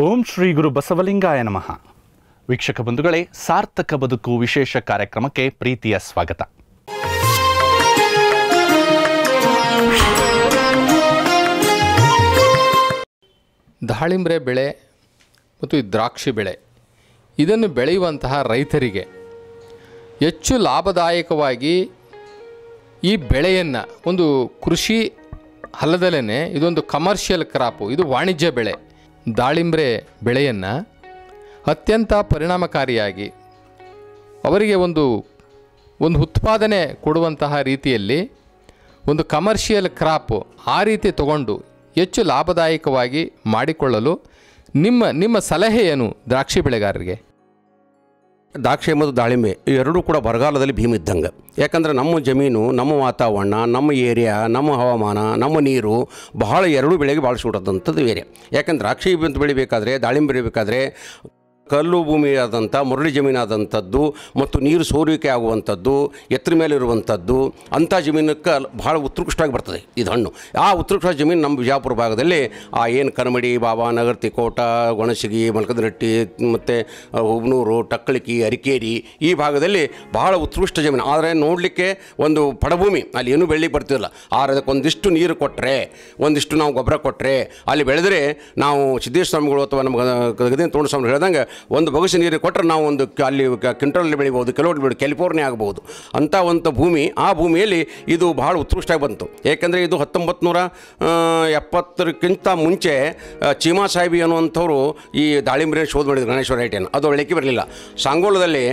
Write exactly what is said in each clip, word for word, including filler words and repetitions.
ಓಂ ಶ್ರೀ ಗುರು ಬಸವಲಿಂಗಾಯ ನಮಃ. ವೀಕ್ಷಕ ಬಂಧುಗಳೇ, ಸಾರ್ಥಕ ಬದುಕು ವಿಶೇಷ ಕಾರ್ಯಕ್ರಮಕ್ಕೆ ಪ್ರೀತಿಯ ಸ್ವಾಗತ. ದಾಳಿಂಬೆ ಬೆಳೆ ಮತ್ತು ಈ ದ್ರಾಕ್ಷಿ ಬೆಳೆ ಇದನ್ನು ಬೆಳೆಯುವಂತಹ ರೈತರಿಗೆ ಹೆಚ್ಚು ಲಾಭದಾಯಕವಾಗಿ ಈ ಬೆಳೆಯನ್ನು ಒಂದು ಕೃಷಿ ಅಲ್ಲದಲೇ ಇದೊಂದು ಕಮರ್ಷಿಯಲ್ ಕ್ರಾಪು, ಇದು ವಾಣಿಜ್ಯ ಬೆಳೆ. ದಾಳಿಂಬೆ ಬೆಳೆಯನ್ನು ಅತ್ಯಂತ ಪರಿಣಾಮಕಾರಿಯಾಗಿ ಅವರಿಗೆ ಒಂದು ಒಂದು ಉತ್ಪಾದನೆ ಕೊಡುವಂತಹ ರೀತಿಯಲ್ಲಿ ಒಂದು ಕಮರ್ಷಿಯಲ್ ಕ್ರಾಪು ಆ ರೀತಿ ತಗೊಂಡು ಹೆಚ್ಚು ಲಾಭದಾಯಕವಾಗಿ ಮಾಡಿಕೊಳ್ಳಲು ನಿಮ್ಮ ನಿಮ್ಮ ಸಲಹೆ ಏನು ದ್ರಾಕ್ಷಿ ಬೆಳೆಗಾರರಿಗೆ? ದ್ರಾಕ್ಷಿ ಮತ್ತು ದಾಳಿಂಬೆ ಎರಡೂ ಕೂಡ ಬರಗಾಲದಲ್ಲಿ ಭೀಮ ಇದ್ದಂಗೆ. ಯಾಕಂದರೆ ನಮ್ಮ ಜಮೀನು, ನಮ್ಮ ವಾತಾವರಣ, ನಮ್ಮ ಏರಿಯಾ, ನಮ್ಮ ಹವಾಮಾನ, ನಮ್ಮ ನೀರು ಬಹಳ ಎರಡೂ ಬೆಳೆಗೆ ಭಾಳ ಸೂಟದಂಥದ್ದು ಏರಿಯಾ. ಯಾಕಂದ್ರೆ ದ್ರಾಕ್ಷಿ ಬೆಳಿಬೇಕಾದ್ರೆ, ದಾಳಿಂಬೆ ಬೆಳಿಬೇಕಾದ್ರೆ ಕಲ್ಲು ಭೂಮಿಯಾದಂಥ ಮುರಳಿ ಜಮೀನಾದಂಥದ್ದು ಮತ್ತು ನೀರು ಸೋರುವಿಕೆ ಆಗುವಂಥದ್ದು, ಎತ್ತರ ಮೇಲೆ ಇರುವಂಥದ್ದು ಅಂಥ ಜಮೀನಕ್ಕೆ ಭಾಳ ಉತ್ಕೃಷ್ಟವಾಗಿ ಬರ್ತದೆ ಇದು ಹಣ್ಣು. ಆ ಉತ್ಕೃಷ್ಟ ಜಮೀನು ನಮ್ಮ ಬಿಜಾಪುರ ಭಾಗದಲ್ಲಿ ಆ ಏನು ಕನಮಡಿ, ಬಾಬಾ, ನಗರ, ತಿಕೋಟ, ಗೊಣಸಗಿ, ಮಲ್ಕದರಟ್ಟಿ ಮತ್ತು ಹುಬ್ನೂರು, ಟಕ್ಕಳಿಕಿ, ಅರಿಕೇರಿ ಈ ಭಾಗದಲ್ಲಿ ಬಹಳ ಉತ್ಕೃಷ್ಟ ಜಮೀನು. ಆದರೆ ನೋಡಲಿಕ್ಕೆ ಒಂದು ಪಡಭೂಮಿ, ಅಲ್ಲಿ ಏನೂ ಬೆಳಿಗ್ಗೆ ಬರ್ತಿರಲ್ಲ. ಆದರೆ ಅದಕ್ಕೆ ಒಂದಿಷ್ಟು ನೀರು ಕೊಟ್ಟರೆ, ಒಂದಿಷ್ಟು ನಾವು ಗೊಬ್ಬರ ಕೊಟ್ಟರೆ ಅಲ್ಲಿ ಬೆಳೆದರೆ ನಾವು ಸಿದ್ದೇಶ್ವರ ಸ್ವಾಮಿಗಳು ಅಥವಾ ನಮ್ಮ ಗದಗಿನ ತೋಣ ಸ್ವಾಮಿ ಹೇಳ್ದಂಗೆ ಒಂದು ಬಗಸು ನೀರು ಕೊಟ್ಟರೆ ನಾವು ಒಂದು ಅಲ್ಲಿ ಕ್ವಿಂಟಲಲ್ಲಿ ಬೆಳಿಬೋದು, ಕೆಲವು ಬೆಳೆ ಕ್ಯಾಲಿಫೋರ್ನಿಯಾ ಆಗ್ಬೋದು ಅಂಥ ಒಂದು ಭೂಮಿ. ಆ ಭೂಮಿಯಲ್ಲಿ ಇದು ಭಾಳ ಉತ್ಕೃಷ್ಟವಾಗಿ ಬಂತು. ಏಕೆಂದರೆ ಇದು ಹತ್ತೊಂಬತ್ತು ನೂರ ಎಪ್ಪತ್ತರಕ್ಕಿಂತ ಮುಂಚೆ ಚೀಮಾ ಸಾಹಿಬಿ ಅನ್ನುವಂಥವ್ರು ಈ ದಾಳಿಂಬೆ ಶೋಧ ಮಾಡಿದ್ರು, ಗಣೇಶ್ವರ ರೈಟನ್ನು. ಅದು ಬೆಳಕಿ ಬರಲಿಲ್ಲ. ಸಾಂಗೋಲದಲ್ಲಿ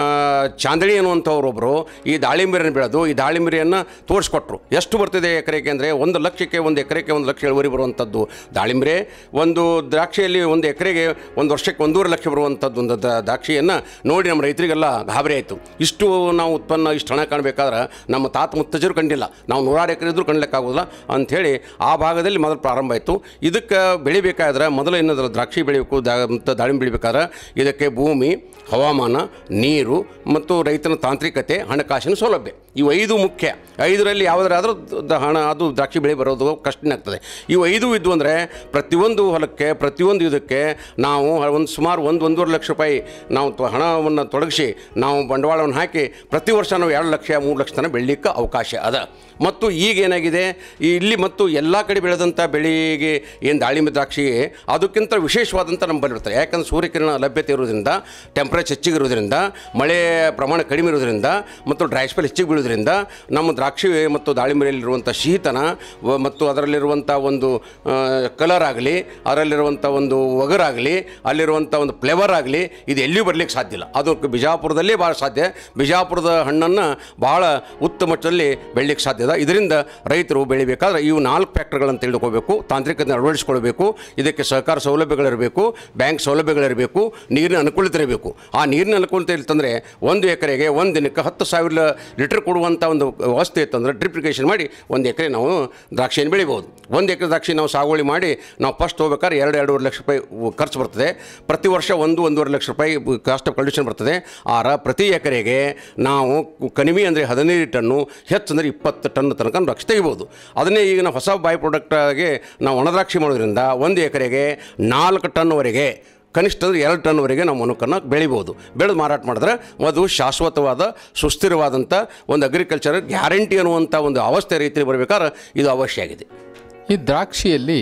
ಚಾಂದಳಿ ಅನ್ನುವಂಥವ್ರು ಒಬ್ಬರು ಈ ದಾಳಿಂಬೆಯನ್ನು ಬೆಳೆದು ಈ ದಾಳಿಂಬೆಯನ್ನು ತೋರಿಸ್ಕೊಟ್ರು. ಎಷ್ಟು ಬರ್ತಿದೆ ಎಕರೆಗೆ ಅಂದರೆ ಒಂದು ಲಕ್ಷಕ್ಕೆ ಒಂದು ಎಕರೆಗೆ ಒಂದು ಲಕ್ಷ ಇಳುವರಿ ಬರುವಂಥದ್ದು ದಾಳಿಂಬೆ. ಒಂದು ದ್ರಾಕ್ಷಿಯಲ್ಲಿ ಒಂದು ಎಕರೆಗೆ ಒಂದು ವರ್ಷಕ್ಕೆ ಒಂದೂವರೆ ಲಕ್ಷ ಬರುವಂಥದ್ದು ಒಂದು ದ್ರಾಕ್ಷಿಯನ್ನು ನೋಡಿ ನಮ್ಮ ರೈತರಿಗೆಲ್ಲ ಗಾಬರಿ ಆಯಿತು. ಇಷ್ಟು ನಾವು ಉತ್ಪನ್ನ ಇಷ್ಟು ಹಣ ಕಾಣಬೇಕಾದ್ರೆ ನಮ್ಮ ತಾತ ಮುತ್ತಜ್ಜರು ಕಂಡಿಲ್ಲ, ನಾವು ನೂರಾರು ಎಕರೆ ಇದ್ದರೂ ಕಾಣಲಿಕ್ಕಾಗೋದಿಲ್ಲ ಅಂಥೇಳಿ ಆ ಭಾಗದಲ್ಲಿ ಮೊದಲು ಪ್ರಾರಂಭ ಆಯಿತು. ಇದಕ್ಕೆ ಬೆಳಿಬೇಕಾದ್ರೆ ಮೊದಲು ಏನಾದರೂ ದ್ರಾಕ್ಷಿ ಬೆಳಿಬೇಕು ದಾ ಮತ್ತು ದಾಳಿಂಬೆ ಬೆಳಿಬೇಕಾದ್ರೆ ಇದಕ್ಕೆ ಭೂಮಿ, ಹವಾಮಾನ, ನೀರು ಮತ್ತು ರೈತನ ತಾಂತ್ರಿಕತೆ, ಹಣಕಾಸಿನ ಸೌಲಭ್ಯ ಇವು ಐದು ಮುಖ್ಯ. ಐದರಲ್ಲಿ ಯಾವುದರಾದರೂ ಹಣ ಅದು ದ್ರಾಕ್ಷಿ ಬೆಳೆ ಬರೋದು ಕಷ್ಟನೇ ಆಗ್ತದೆ. ಇವು ಐದು ಇದ್ದು ಅಂದರೆ ಪ್ರತಿಯೊಂದು ಹೊಲಕ್ಕೆ, ಪ್ರತಿಯೊಂದು ಇದಕ್ಕೆ ನಾವು ಒಂದು ಸುಮಾರು ಒಂದು ಒಂದೂವರೆ ಲಕ್ಷ ರೂಪಾಯಿ ನಾವು ಹಣವನ್ನು ತೊಡಗಿಸಿ ನಾವು ಬಂಡವಾಳವನ್ನು ಹಾಕಿ ಪ್ರತಿ ವರ್ಷ ನಾವು ಎರಡು ಲಕ್ಷ ಮೂರು ಲಕ್ಷ ತನಕ ಬೆಳಲಿಕ್ಕೆ ಅವಕಾಶ ಅದ. ಮತ್ತು ಈಗ ಏನಾಗಿದೆ ಇಲ್ಲಿ ಮತ್ತು ಎಲ್ಲ ಕಡೆ ಬೆಳೆದಂಥ ಬೆಳೆಗೆ ಏನು ದಾಳಿಂಬೆ ದ್ರಾಕ್ಷಿಗೆ ಅದಕ್ಕಿಂತ ವಿಶೇಷವಾದಂಥ ನಮ್ಮ ಬಲ್ಲಿರ್ತಾರೆ. ಯಾಕಂದರೆ ಸೂರ್ಯಕಿರಣ ಲಭ್ಯತೆ ಇರೋದ್ರಿಂದ, ಟೆಂಪ್ರೇಚರ್ ಹೆಚ್ಚಿಗಿರೋದ್ರಿಂದ, ಮಳೆ ಪ್ರಮಾಣ ಕಡಿಮೆ ಇರೋದ್ರಿಂದ ಮತ್ತು ಡ್ರೈ ಸ್ಪೆಲ್ ಹೆಚ್ಚಿಗೆ ಬೀಳೋದ್ರಿಂದ ನಮ್ಮ ದ್ರಾಕ್ಷಿ ಮತ್ತು ದಾಳಿಂಬೆಯಲ್ಲಿರುವಂಥ ಶೀತನ ಮತ್ತು ಅದರಲ್ಲಿರುವಂಥ ಒಂದು ಕಲರ್ ಆಗಲಿ, ಅದರಲ್ಲಿರುವಂಥ ಒಂದು ಒಗರಾಗಲಿ, ಅಲ್ಲಿರುವಂಥ ಒಂದು ಫ್ಲೇವರ್ ಆಗಲಿ ಇದು ಎಲ್ಲಿಯೂ ಬರಲಿಕ್ಕೆ ಸಾಧ್ಯ ಇಲ್ಲ. ಅದು ಬಿಜಾಪುರದಲ್ಲೇ ಭಾಳ ಸಾಧ್ಯ. ಬಿಜಾಪುರದ ಹಣ್ಣನ್ನು ಭಾಳ ಉತ್ತಮ ಮಟ್ಟದಲ್ಲಿ ಬೆಳಲಿಕ್ಕೆ ಸಾಧ್ಯ. ಇದರಿಂದ ರೈತರು ಬೆಳಿಬೇಕಾದ್ರೆ ಇವು ನಾಲ್ಕು ಫ್ಯಾಕ್ಟರ್ಗಳನ್ನು ತಿಳ್ಕೋಬೇಕು, ತಾಂತ್ರಿಕತೆ ಅಳವಡಿಸಿಕೊಳ್ಬೇಕು, ಇದಕ್ಕೆ ಸಹಕಾರ ಸೌಲಭ್ಯಗಳಿರಬೇಕು, ಬ್ಯಾಂಕ್ ಸೌಲಭ್ಯಗಳಿರಬೇಕು, ನೀರಿನ ಅನುಕೂಲತೆ ಇರಬೇಕು. ಆ ನೀರಿನ ಅನುಕೂಲತೆ ಇರ್ತಂದರೆ ಒಂದು ಎಕರೆಗೆ ಒಂದು ದಿನಕ್ಕೆ ಹತ್ತು ಸಾವಿರ ಲೀಟರ್ ಕೊಡುವಂಥ ಒಂದು ವ್ಯವಸ್ಥೆ ಇತ್ತಂದರೆ ಡ್ರಿಪ್ ಇರಿಗೇಷನ್ ಮಾಡಿ ಒಂದು ಎಕರೆ ನಾವು ದ್ರಾಕ್ಷಿಯನ್ನು ಬೆಳಿಬೋದು. ಒಂದು ಎಕರೆ ದ್ರಾಕ್ಷಿ ನಾವು ಸಾಗುವಳಿ ಮಾಡಿ ನಾವು ಫಸ್ಟ್ ಹೋಗ್ಬೇಕಾದ್ರೆ ಎರಡು ಎರಡೂವರೆ ಲಕ್ಷ ರೂಪಾಯಿ ಖರ್ಚು ಬರ್ತದೆ. ಪ್ರತಿ ವರ್ಷ ಒಂದು ಒಂದೂವರೆ ಲಕ್ಷ ರೂಪಾಯಿ ಕಾಸ್ಟ್ ಆಫ್ ಕಲ್ಟಿವೇಷನ್ ಬರ್ತದೆ. ಆರ ಪ್ರತಿ ಎಕರೆಗೆ ನಾವು ಕಡಿಮೆ ಅಂದರೆ ಹದಿನೈದು ಟನ್ನು, ಹೆಚ್ಚು ಅಂದರೆ ಇಪ್ಪತ್ತು ಟನ್ ತನಕ ದ್ರಾಕ್ಷಿ ತೆಗಿಬೋದು. ಅದನ್ನೇ ಈಗ ನಾವು ಹೊಸ ಬೈ ಪ್ರಾಡಕ್ಟಾಗಿ ನಾವು ಒಣದ್ರಾಕ್ಷಿ ಮಾಡೋದ್ರಿಂದ ಒಂದು ಎಕರೆಗೆ ನಾಲ್ಕು ಟನ್ವರೆಗೆ, ಕನಿಷ್ಠ ಅಂದರೆ ಎರಡು ಟನ್ವರೆಗೆ ನಾವು ಮನುಕನ್ನು ಬೆಳಿಬೋದು. ಬೆಳೆದು ಮಾರಾಟ ಮಾಡಿದ್ರೆ ಅದು ಶಾಶ್ವತವಾದ ಸುಸ್ಥಿರವಾದಂಥ ಒಂದು ಅಗ್ರಿಕಲ್ಚರ್ ಗ್ಯಾರಂಟಿ ಅನ್ನುವಂಥ ಒಂದು ಅವಸ್ಥೆ ರೀತಿಯಲ್ಲಿ ಬರಬೇಕಾದ್ರೆ ಇದು ಅವಶ್ಯ ಆಗಿದೆ. ಈ ದ್ರಾಕ್ಷಿಯಲ್ಲಿ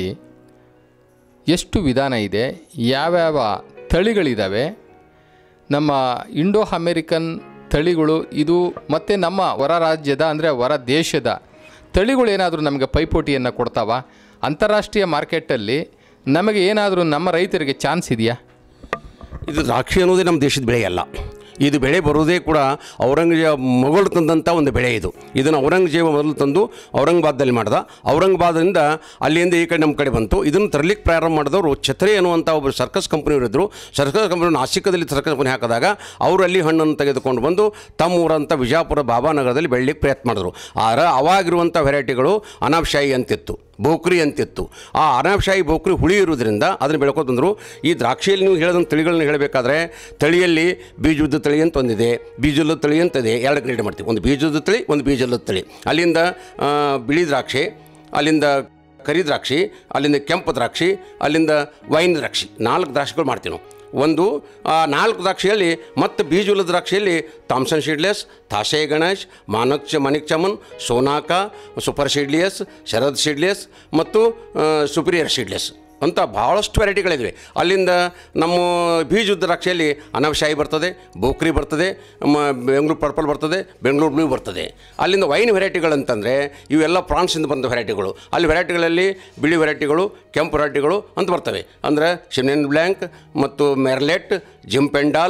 ಎಷ್ಟು ವಿಧಾನ ಇದೆ, ಯಾವ್ಯಾವ ತಳಿಗಳಿದ್ದಾವೆ? ನಮ್ಮ ಇಂಡೋ ಅಮೇರಿಕನ್ ತಳಿಗಳು ಇದು ಮತ್ತು ನಮ್ಮ ಹೊರ ರಾಜ್ಯದ ಅಂದರೆ ಹೊರ ದೇಶದ ತಳಿಗಳು ಏನಾದರೂ ನಮಗೆ ಪೈಪೋಟಿಯನ್ನು ಕೊಡ್ತಾವ? ಅಂತಾರಾಷ್ಟ್ರೀಯ ಮಾರ್ಕೆಟಲ್ಲಿ ನಮಗೆ ಏನಾದರೂ ನಮ್ಮ ರೈತರಿಗೆ ಚಾನ್ಸ್ ಇದೆಯಾ? ಇದು ದ್ರಾಕ್ಷಿ ಅನ್ನೋದೇ ನಮ್ಮ ದೇಶದ ಬೆಳೆಯಲ್ಲ. ಇದು ಬೆಳೆ ಬರೋದೇ ಕೂಡ ಔರಂಗಜೇಬ ಮೊಘಲು ತಂದಂಥ ಒಂದು ಬೆಳೆ ಇದು. ಇದನ್ನು ಔರಂಗಜೇಬ ಮೊದಲು ತಂದು ಔರಂಗಾಬಾದಲ್ಲಿ ಮಾಡ್ದ. ಔರಂಗಾಬಾದಿಂದ ಅಲ್ಲಿಂದ ಈ ಕಡೆ ನಮ್ಮ ಕಡೆ ಬಂತು. ಇದನ್ನು ತರಲಿಕ್ಕೆ ಪ್ರಾರಂಭ ಮಾಡಿದವರು ಛತ್ರಿ ಅನ್ನುವಂಥ ಒಬ್ಬರು ಸರ್ಕಸ್ ಕಂಪ್ನಿಯವರಿದ್ದರು. ಸರ್ಕಸ್ ಕಂಪ್ನಿ ನಾಸಿಕದಲ್ಲಿ ಸರ್ಕಸ್ ಕಂಪ್ನಿ ಹಾಕಿದಾಗ ಅವರು ಅಲ್ಲಿ ಹಣ್ಣನ್ನು ತೆಗೆದುಕೊಂಡು ಬಂದು ತಮ್ಮ ಊರಂಥ ವಿಜಾಪುರ ಬಾಬಾನಗರದಲ್ಲಿ ಬೆಳಲಿಕ್ಕೆ ಪ್ರಯತ್ನ ಮಾಡಿದ್ರು. ಆದರೆ ಅವಾಗಿರುವಂಥ ವೆರೈಟಿಗಳು ಅನಾಬ್ಶಾಹಿ ಅಂತಿತ್ತು, ಬೋಕ್ರಿ ಅಂತಿತ್ತು. ಆ ಅನಾಬ್ಶಾಹಿ ಬೋಕ್ರಿ ಹುಳಿ ಇರೋದ್ರಿಂದ ಅದನ್ನು ಬೆಳ್ಕೊಂಡು ಬಂದರು. ಈ ದ್ರಾಕ್ಷಿಯಲ್ಲಿ ನೀವು ಹೇಳಿದಂಥ ತಳಿಗಳನ್ನ ಹೇಳಬೇಕಾದ್ರೆ ತಳಿಯಲ್ಲಿ ಬೀಜದ ತಳಿ ಅಂತ ಒಂದಿದೆ, ಬೀಜದ ತಳಿ ಅಂತದೆ. ಎರಡು ಗ್ರೇಡ್ ಮಾಡ್ತೀವಿ, ಒಂದು ಬೀಜದ ತಳಿ, ಒಂದು ಬೀಜದ ತಳಿ. ಅಲ್ಲಿಂದ ಬಿಳಿ ದ್ರಾಕ್ಷಿ, ಅಲ್ಲಿಂದ ಕರಿ ದ್ರಾಕ್ಷಿ, ಅಲ್ಲಿಂದ ಕೆಂಪು ದ್ರಾಕ್ಷಿ, ಅಲ್ಲಿಂದ ವೈನ್ ದ್ರಾಕ್ಷಿ, ನಾಲ್ಕು ದ್ರಾಕ್ಷಿಗಳು ಮಾಡ್ತೀವಿ ನಾವು. ಒಂದು ನಾಲ್ಕು ದ್ರಾಕ್ಷಿಯಲ್ಲಿ ಮತ್ತು ಬೀಜುಲ ದ್ರಾಕ್ಷಿಯಲ್ಲಿ ಥಾಮ್ಸನ್ ಸೀಡ್ಲೆಸ್, ಥಾಸೆ ಗಣೇಶ್, ಮಾನಕ್ Manik Chaman, Sonaka, super seedless, Sharad seedless ಮತ್ತು ಸುಪೀರಿಯರ್ ಸೀಡ್ಲೆಸ್ ಅಂತ ಭಾಳಷ್ಟು ವೆರೈಟಿಗಳಿವೆ. ಅಲ್ಲಿಂದ ನಮ್ಮ ಬೀಜದ ದ್ರಾಕ್ಷಿಯಲ್ಲಿ ಅನವಶಾಹಿ ಬರ್ತದೆ, ಬೋಕ್ರಿ ಬರ್ತದೆ, ಬೆಂಗಳೂರು ಪರ್ಪಲ್ ಬರ್ತದೆ, ಬೆಂಗಳೂರು ಬ್ಲೂ ಬರ್ತದೆ. ಅಲ್ಲಿಂದ ವೈನ್ ವೆರೈಟಿಗಳಂತಂದರೆ ಇವೆಲ್ಲ ಫ್ರಾನ್ಸಿಂದ ಬಂದ ವೆರೈಟಿಗಳು. ಅಲ್ಲಿ ವೆರೈಟಿಗಳಲ್ಲಿ ಬಿಳಿ ವೆರೈಟಿಗಳು, ಕೆಂಪು ವೆರೈಟಿಗಳು ಅಂತ ಬರ್ತವೆ. ಅಂದರೆ ಶಿನೆನ್ ಬ್ಲ್ಯಾಂಕ್ ಮತ್ತು ಮೆರ್ಲೆಟ್, ಜಿಮ್ ಪೆಂಡಾಲ್,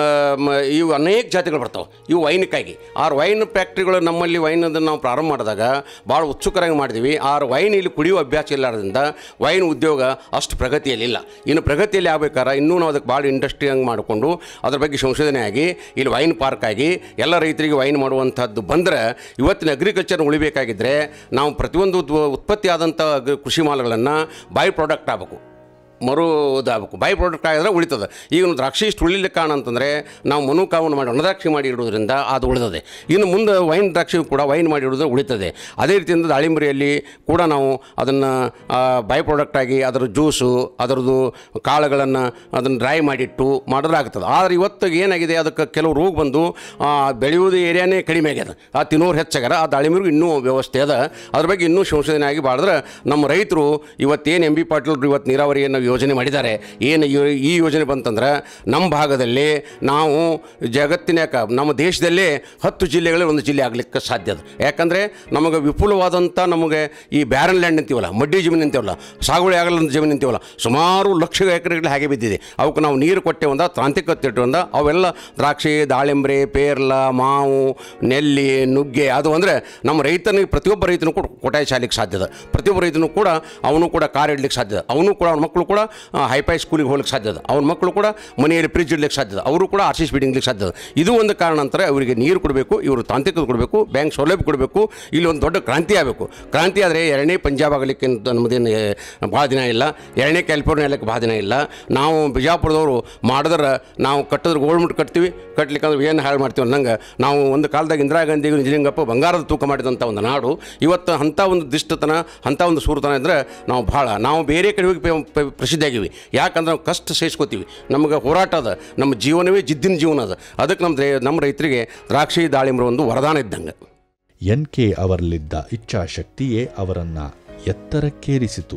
ಇವು ಅನೇಕ ಜಾತಿಗಳು ಬರ್ತಾವೆ. ಇವು ವೈನ್ಕಾಗಿ. ಆರು ವೈನ್ ಫ್ಯಾಕ್ಟ್ರಿಗಳು ನಮ್ಮಲ್ಲಿ ವೈನ್ ಅದನ್ನು ನಾವು ಪ್ರಾರಂಭ ಮಾಡಿದಾಗ ಭಾಳ ಉತ್ಸುಕರಾಗಿ ಮಾಡಿದ್ವಿ. ಆರು ವೈನ್ ಇಲ್ಲಿ ಕುಡಿಯುವ ಅಭ್ಯಾಸ ಇಲ್ಲಾರ್ದಿಂದ ವೈನ್ ಉದ್ಯೋಗ ಅಷ್ಟು ಪ್ರಗತಿಯಲ್ಲಿಲ್ಲ. ಇನ್ನು ಪ್ರಗತಿಯಲ್ಲಿ ಆಗಬೇಕಾದ್ರೆ ಇನ್ನೂ ನಾವು ಅದಕ್ಕೆ ಭಾಳ ಇಂಡಸ್ಟ್ರಿ ಹಂಗೆ ಮಾಡಿಕೊಂಡು ಅದ್ರ ಬಗ್ಗೆ ಸಂಶೋಧನೆ ಆಗಿ ಇಲ್ಲಿ ವೈನ್ ಪಾರ್ಕ್ ಆಗಿ ಎಲ್ಲ ರೈತರಿಗೆ ವೈನ್ ಮಾಡುವಂಥದ್ದು ಬಂದರೆ ಇವತ್ತಿನ ಅಗ್ರಿಕಲ್ಚರ್ ಉಳಿಬೇಕಾಗಿದ್ದರೆ ನಾವು ಪ್ರತಿಯೊಂದು ಉತ್ಪತ್ತಿ ಆದಂಥ ಕೃಷಿ ಮಾಲುಗಳನ್ನು ಬೈ ಪ್ರಾಡಕ್ಟ್ ಆಗಬೇಕು, ಮರುದಾಗಬೇಕು. ಬೈ ಪ್ರಾಡಕ್ಟ್ ಆಗಿದ್ರೆ ಉಳಿತದೆ. ಈಗ ದ್ರಾಕ್ಷಿ ಇಷ್ಟು ಉಳಿಲಿಕ್ಕೆ ಕಾರಣ ಅಂತಂದರೆ ನಾವು ಮನುಕಾವನ್ನು ಮಾಡಿ ಒಣದ್ರಾಕ್ಷಿ ಮಾಡಿ ಇಡೋದ್ರಿಂದ ಅದು ಉಳಿತದೆ. ಇನ್ನು ಮುಂದೆ ವೈನ್ ದ್ರಾಕ್ಷಿ ಕೂಡ ವೈನ್ ಮಾಡಿ ಇಡೋದ್ರೆ ಉಳಿತದೆ. ಅದೇ ರೀತಿಯಿಂದ ದಾಳಿಂಬರಿಯಲ್ಲಿ ಕೂಡ ನಾವು ಅದನ್ನು ಬೈ ಪ್ರಾಡಕ್ಟಾಗಿ ಅದರ ಜ್ಯೂಸು, ಅದರದ್ದು ಕಾಳುಗಳನ್ನು ಅದನ್ನು ಡ್ರೈ ಮಾಡಿಟ್ಟು ಮಾಡೋದಾಗ್ತದೆ. ಆದರೆ ಇವತ್ತು ಏನಾಗಿದೆ, ಅದಕ್ಕೆ ಕೆಲವು ರೋಗ ಬಂದು ಬೆಳೆಯುವುದು ಏರಿಯಾನೇ ಕಡಿಮೆ ಆಗ್ಯದ. ಆ ತಿನ್ನೋರು ಹೆಚ್ಚಾಗ್ಯಾರ. ಆ ದಾಳಿಂಬರಿಗೂ ಇನ್ನೂ ವ್ಯವಸ್ಥೆ ಅದ. ಅದ್ರ ಬಗ್ಗೆ ಇನ್ನೂ ಸಂಶೋಧನೆ ಆಗಿ ಮಾಡಿದ್ರೆ ನಮ್ಮ ರೈತರು ಇವತ್ತೇನು ಎಂ ಬಿ ಪಾಟೀಲ್ರು ಇವತ್ತು ನೀರಾವರಿಯನ್ನು ಯೋಜನೆ ಮಾಡಿದ್ದಾರೆ. ಏನು ಈ ಯೋಜನೆ ಬಂತಂದ್ರೆ ನಮ್ಮ ಭಾಗದಲ್ಲಿ ನಾವು ಜಗತ್ತಿನ ನಮ್ಮ ದೇಶದಲ್ಲೇ ಹತ್ತು ಜಿಲ್ಲೆಗಳಲ್ಲಿ ಒಂದು ಜಿಲ್ಲೆ ಆಗಲಿಕ್ಕೆ ಸಾಧ್ಯ ಅದು. ಯಾಕಂದರೆ ನಮಗೆ ವಿಪುಲವಾದಂಥ ನಮಗೆ ಈ ಬ್ಯಾರನ್ ಲ್ಯಾಂಡ್ ಅಂತೀವಲ್ಲ, ಮಡ್ಡಿ ಜಮೀನು ಅಂತೀವಲ್ಲ, ಸಾಗುವಳಿ ಆಗಲ್ಲ ಜಮೀನು ಅಂತೀವಲ್ಲ, ಸುಮಾರು ಲಕ್ಷ ಎಕರೆಗಳು ಹಾಗೆ ಬಿದ್ದಿದೆ. ಅವಕ್ಕೆ ನಾವು ನೀರು ಕೊಟ್ಟೆವಂದ, ತಾಂತ್ರಿಕತೆ ಇಟ್ಟುವಂದ ಅವೆಲ್ಲ ದ್ರಾಕ್ಷಿ, ದಾಳಿಂಬರೆ, ಪೇರ್ಲ, ಮಾವು, ನೆಲ್ಲಿ, ನುಗ್ಗೆ ಅದು ಅಂದರೆ ನಮ್ಮ ರೈತನಿಗೆ ಪ್ರತಿಯೊಬ್ಬ ರೈತನೂ ಕೂಡ ಕೊಟಾಯ ಶಾಲೆಗೆ ಸಾಧ್ಯದ. ಪ್ರತಿಯೊಬ್ಬ ರೈತನೂ ಕೂಡ ಅವನು ಕೂಡ ಕಾರ್ ಇಡ್ಲಿಕ್ಕೆ ಸಾಧ್ಯದ. ಅವನು ಕೂಡ ಅವನ ಮಕ್ಕಳು ಕೂಡ ಹೈಫೈ ಸ್ಕೂಲಿಗೆ ಹೋಗ್ಲಿಕ್ಕೆ ಸಾಧ್ಯದ. ಅವ್ರ ಮಕ್ಕಳು ಕೂಡ ಮನೆಯಲ್ಲಿ ಫ್ರಿಜ್ ಇಡ್ಲಿಕ್ಕೆ ಸಾಧ್ಯದ. ಅವರು ಕೂಡ ಆರ್ ಸಿ ಸಿ ಬಿಲ್ಡಿಂಗ್ಲಿಕ್ಕೆ ಸಾಧ್ಯದ. ಇದು ಒಂದು ಕಾರಣಾಂತರ ಅವರಿಗೆ ನೀರು ಕೊಡಬೇಕು, ಇವರು ತಾಂತ್ರಿಕತೆ ಕೊಡಬೇಕು, ಬ್ಯಾಂಕ್ ಸೌಲಭ್ಯ ಕೊಡಬೇಕು. ಇಲ್ಲಿ ಒಂದು ದೊಡ್ಡ ಕ್ರಾಂತಿ ಆಗಬೇಕು. ಕ್ರಾಂತಿ ಆದರೆ ಎರಡನೇ ಪಂಜಾಬ್ ಆಗಲಿಕ್ಕೆ ನಮ್ಮದೇನು ಭಾಳ ದಿನ ಇಲ್ಲ, ಎರಡನೇ ಕ್ಯಾಲಿಫೋರ್ನಿಯಾ ಆಗಲಿಕ್ಕೆ ಭಾಳ ದಿನ ಇಲ್ಲ. ನಾವು ಬಿಜಾಪುರದವರು ಮಾಡಿದ್ರೆ ನಾವು ಕಟ್ಟಿದ್ರೆ ಗೋಲ್ಮೆಂಟ್ ಕಟ್ತೀವಿ, ಕಟ್ಲಿಕ್ಕೆ ಅಂದ್ರೆ ಏನು ಹಾಳು ಮಾಡ್ತೀವಿ ಅನ್ನಂಗೆ ನಾವು ಒಂದು ಕಾಲದಾಗ ಇಂದಿರಾ ಗಾಂಧಿಗೂ ನಿಜಲಿಂಗಪ್ಪ ಬಂಗಾರದ ತೂಕ ಮಾಡಿದಂಥ ಒಂದು ನಾಡು. ಇವತ್ತು ಅಂಥ ಒಂದು ದಿಷ್ಟತನ, ಅಂಥ ಒಂದು ಸೂರತನ ಇದ್ದರೆ ನಾವು ಭಾಳ ನಾವು ಬೇರೆ ಕಡೆ ಹೋಗಿ ಪ್ರಸಿದ್ಧ ಆಗಿವಿ. ಯಾಕಂದ್ರೆ ನಾವು ಕಷ್ಟ ಸಹಿಸ್ಕೋತೀವಿ. ನಮಗೆ ಹೋರಾಟ ಅದ, ನಮ್ಮ ಜೀವನವೇ ಜಿದ್ದಿನ ಜೀವನ ಅದ. ಅದಕ್ಕೆ ನಮ್ಮ ನಮ್ಮ ರೈತರಿಗೆ ದ್ರಾಕ್ಷಿ, ದಾಳಿಂಬರು ಒಂದು ವರದಾನ ಇದ್ದಂಗೆ. ಎನ್ ಕೆ ಅವರಲ್ಲಿದ್ದ ಇಚ್ಛಾಶಕ್ತಿಯೇ ಅವರನ್ನ ಎತ್ತರಕ್ಕೇರಿಸಿತು.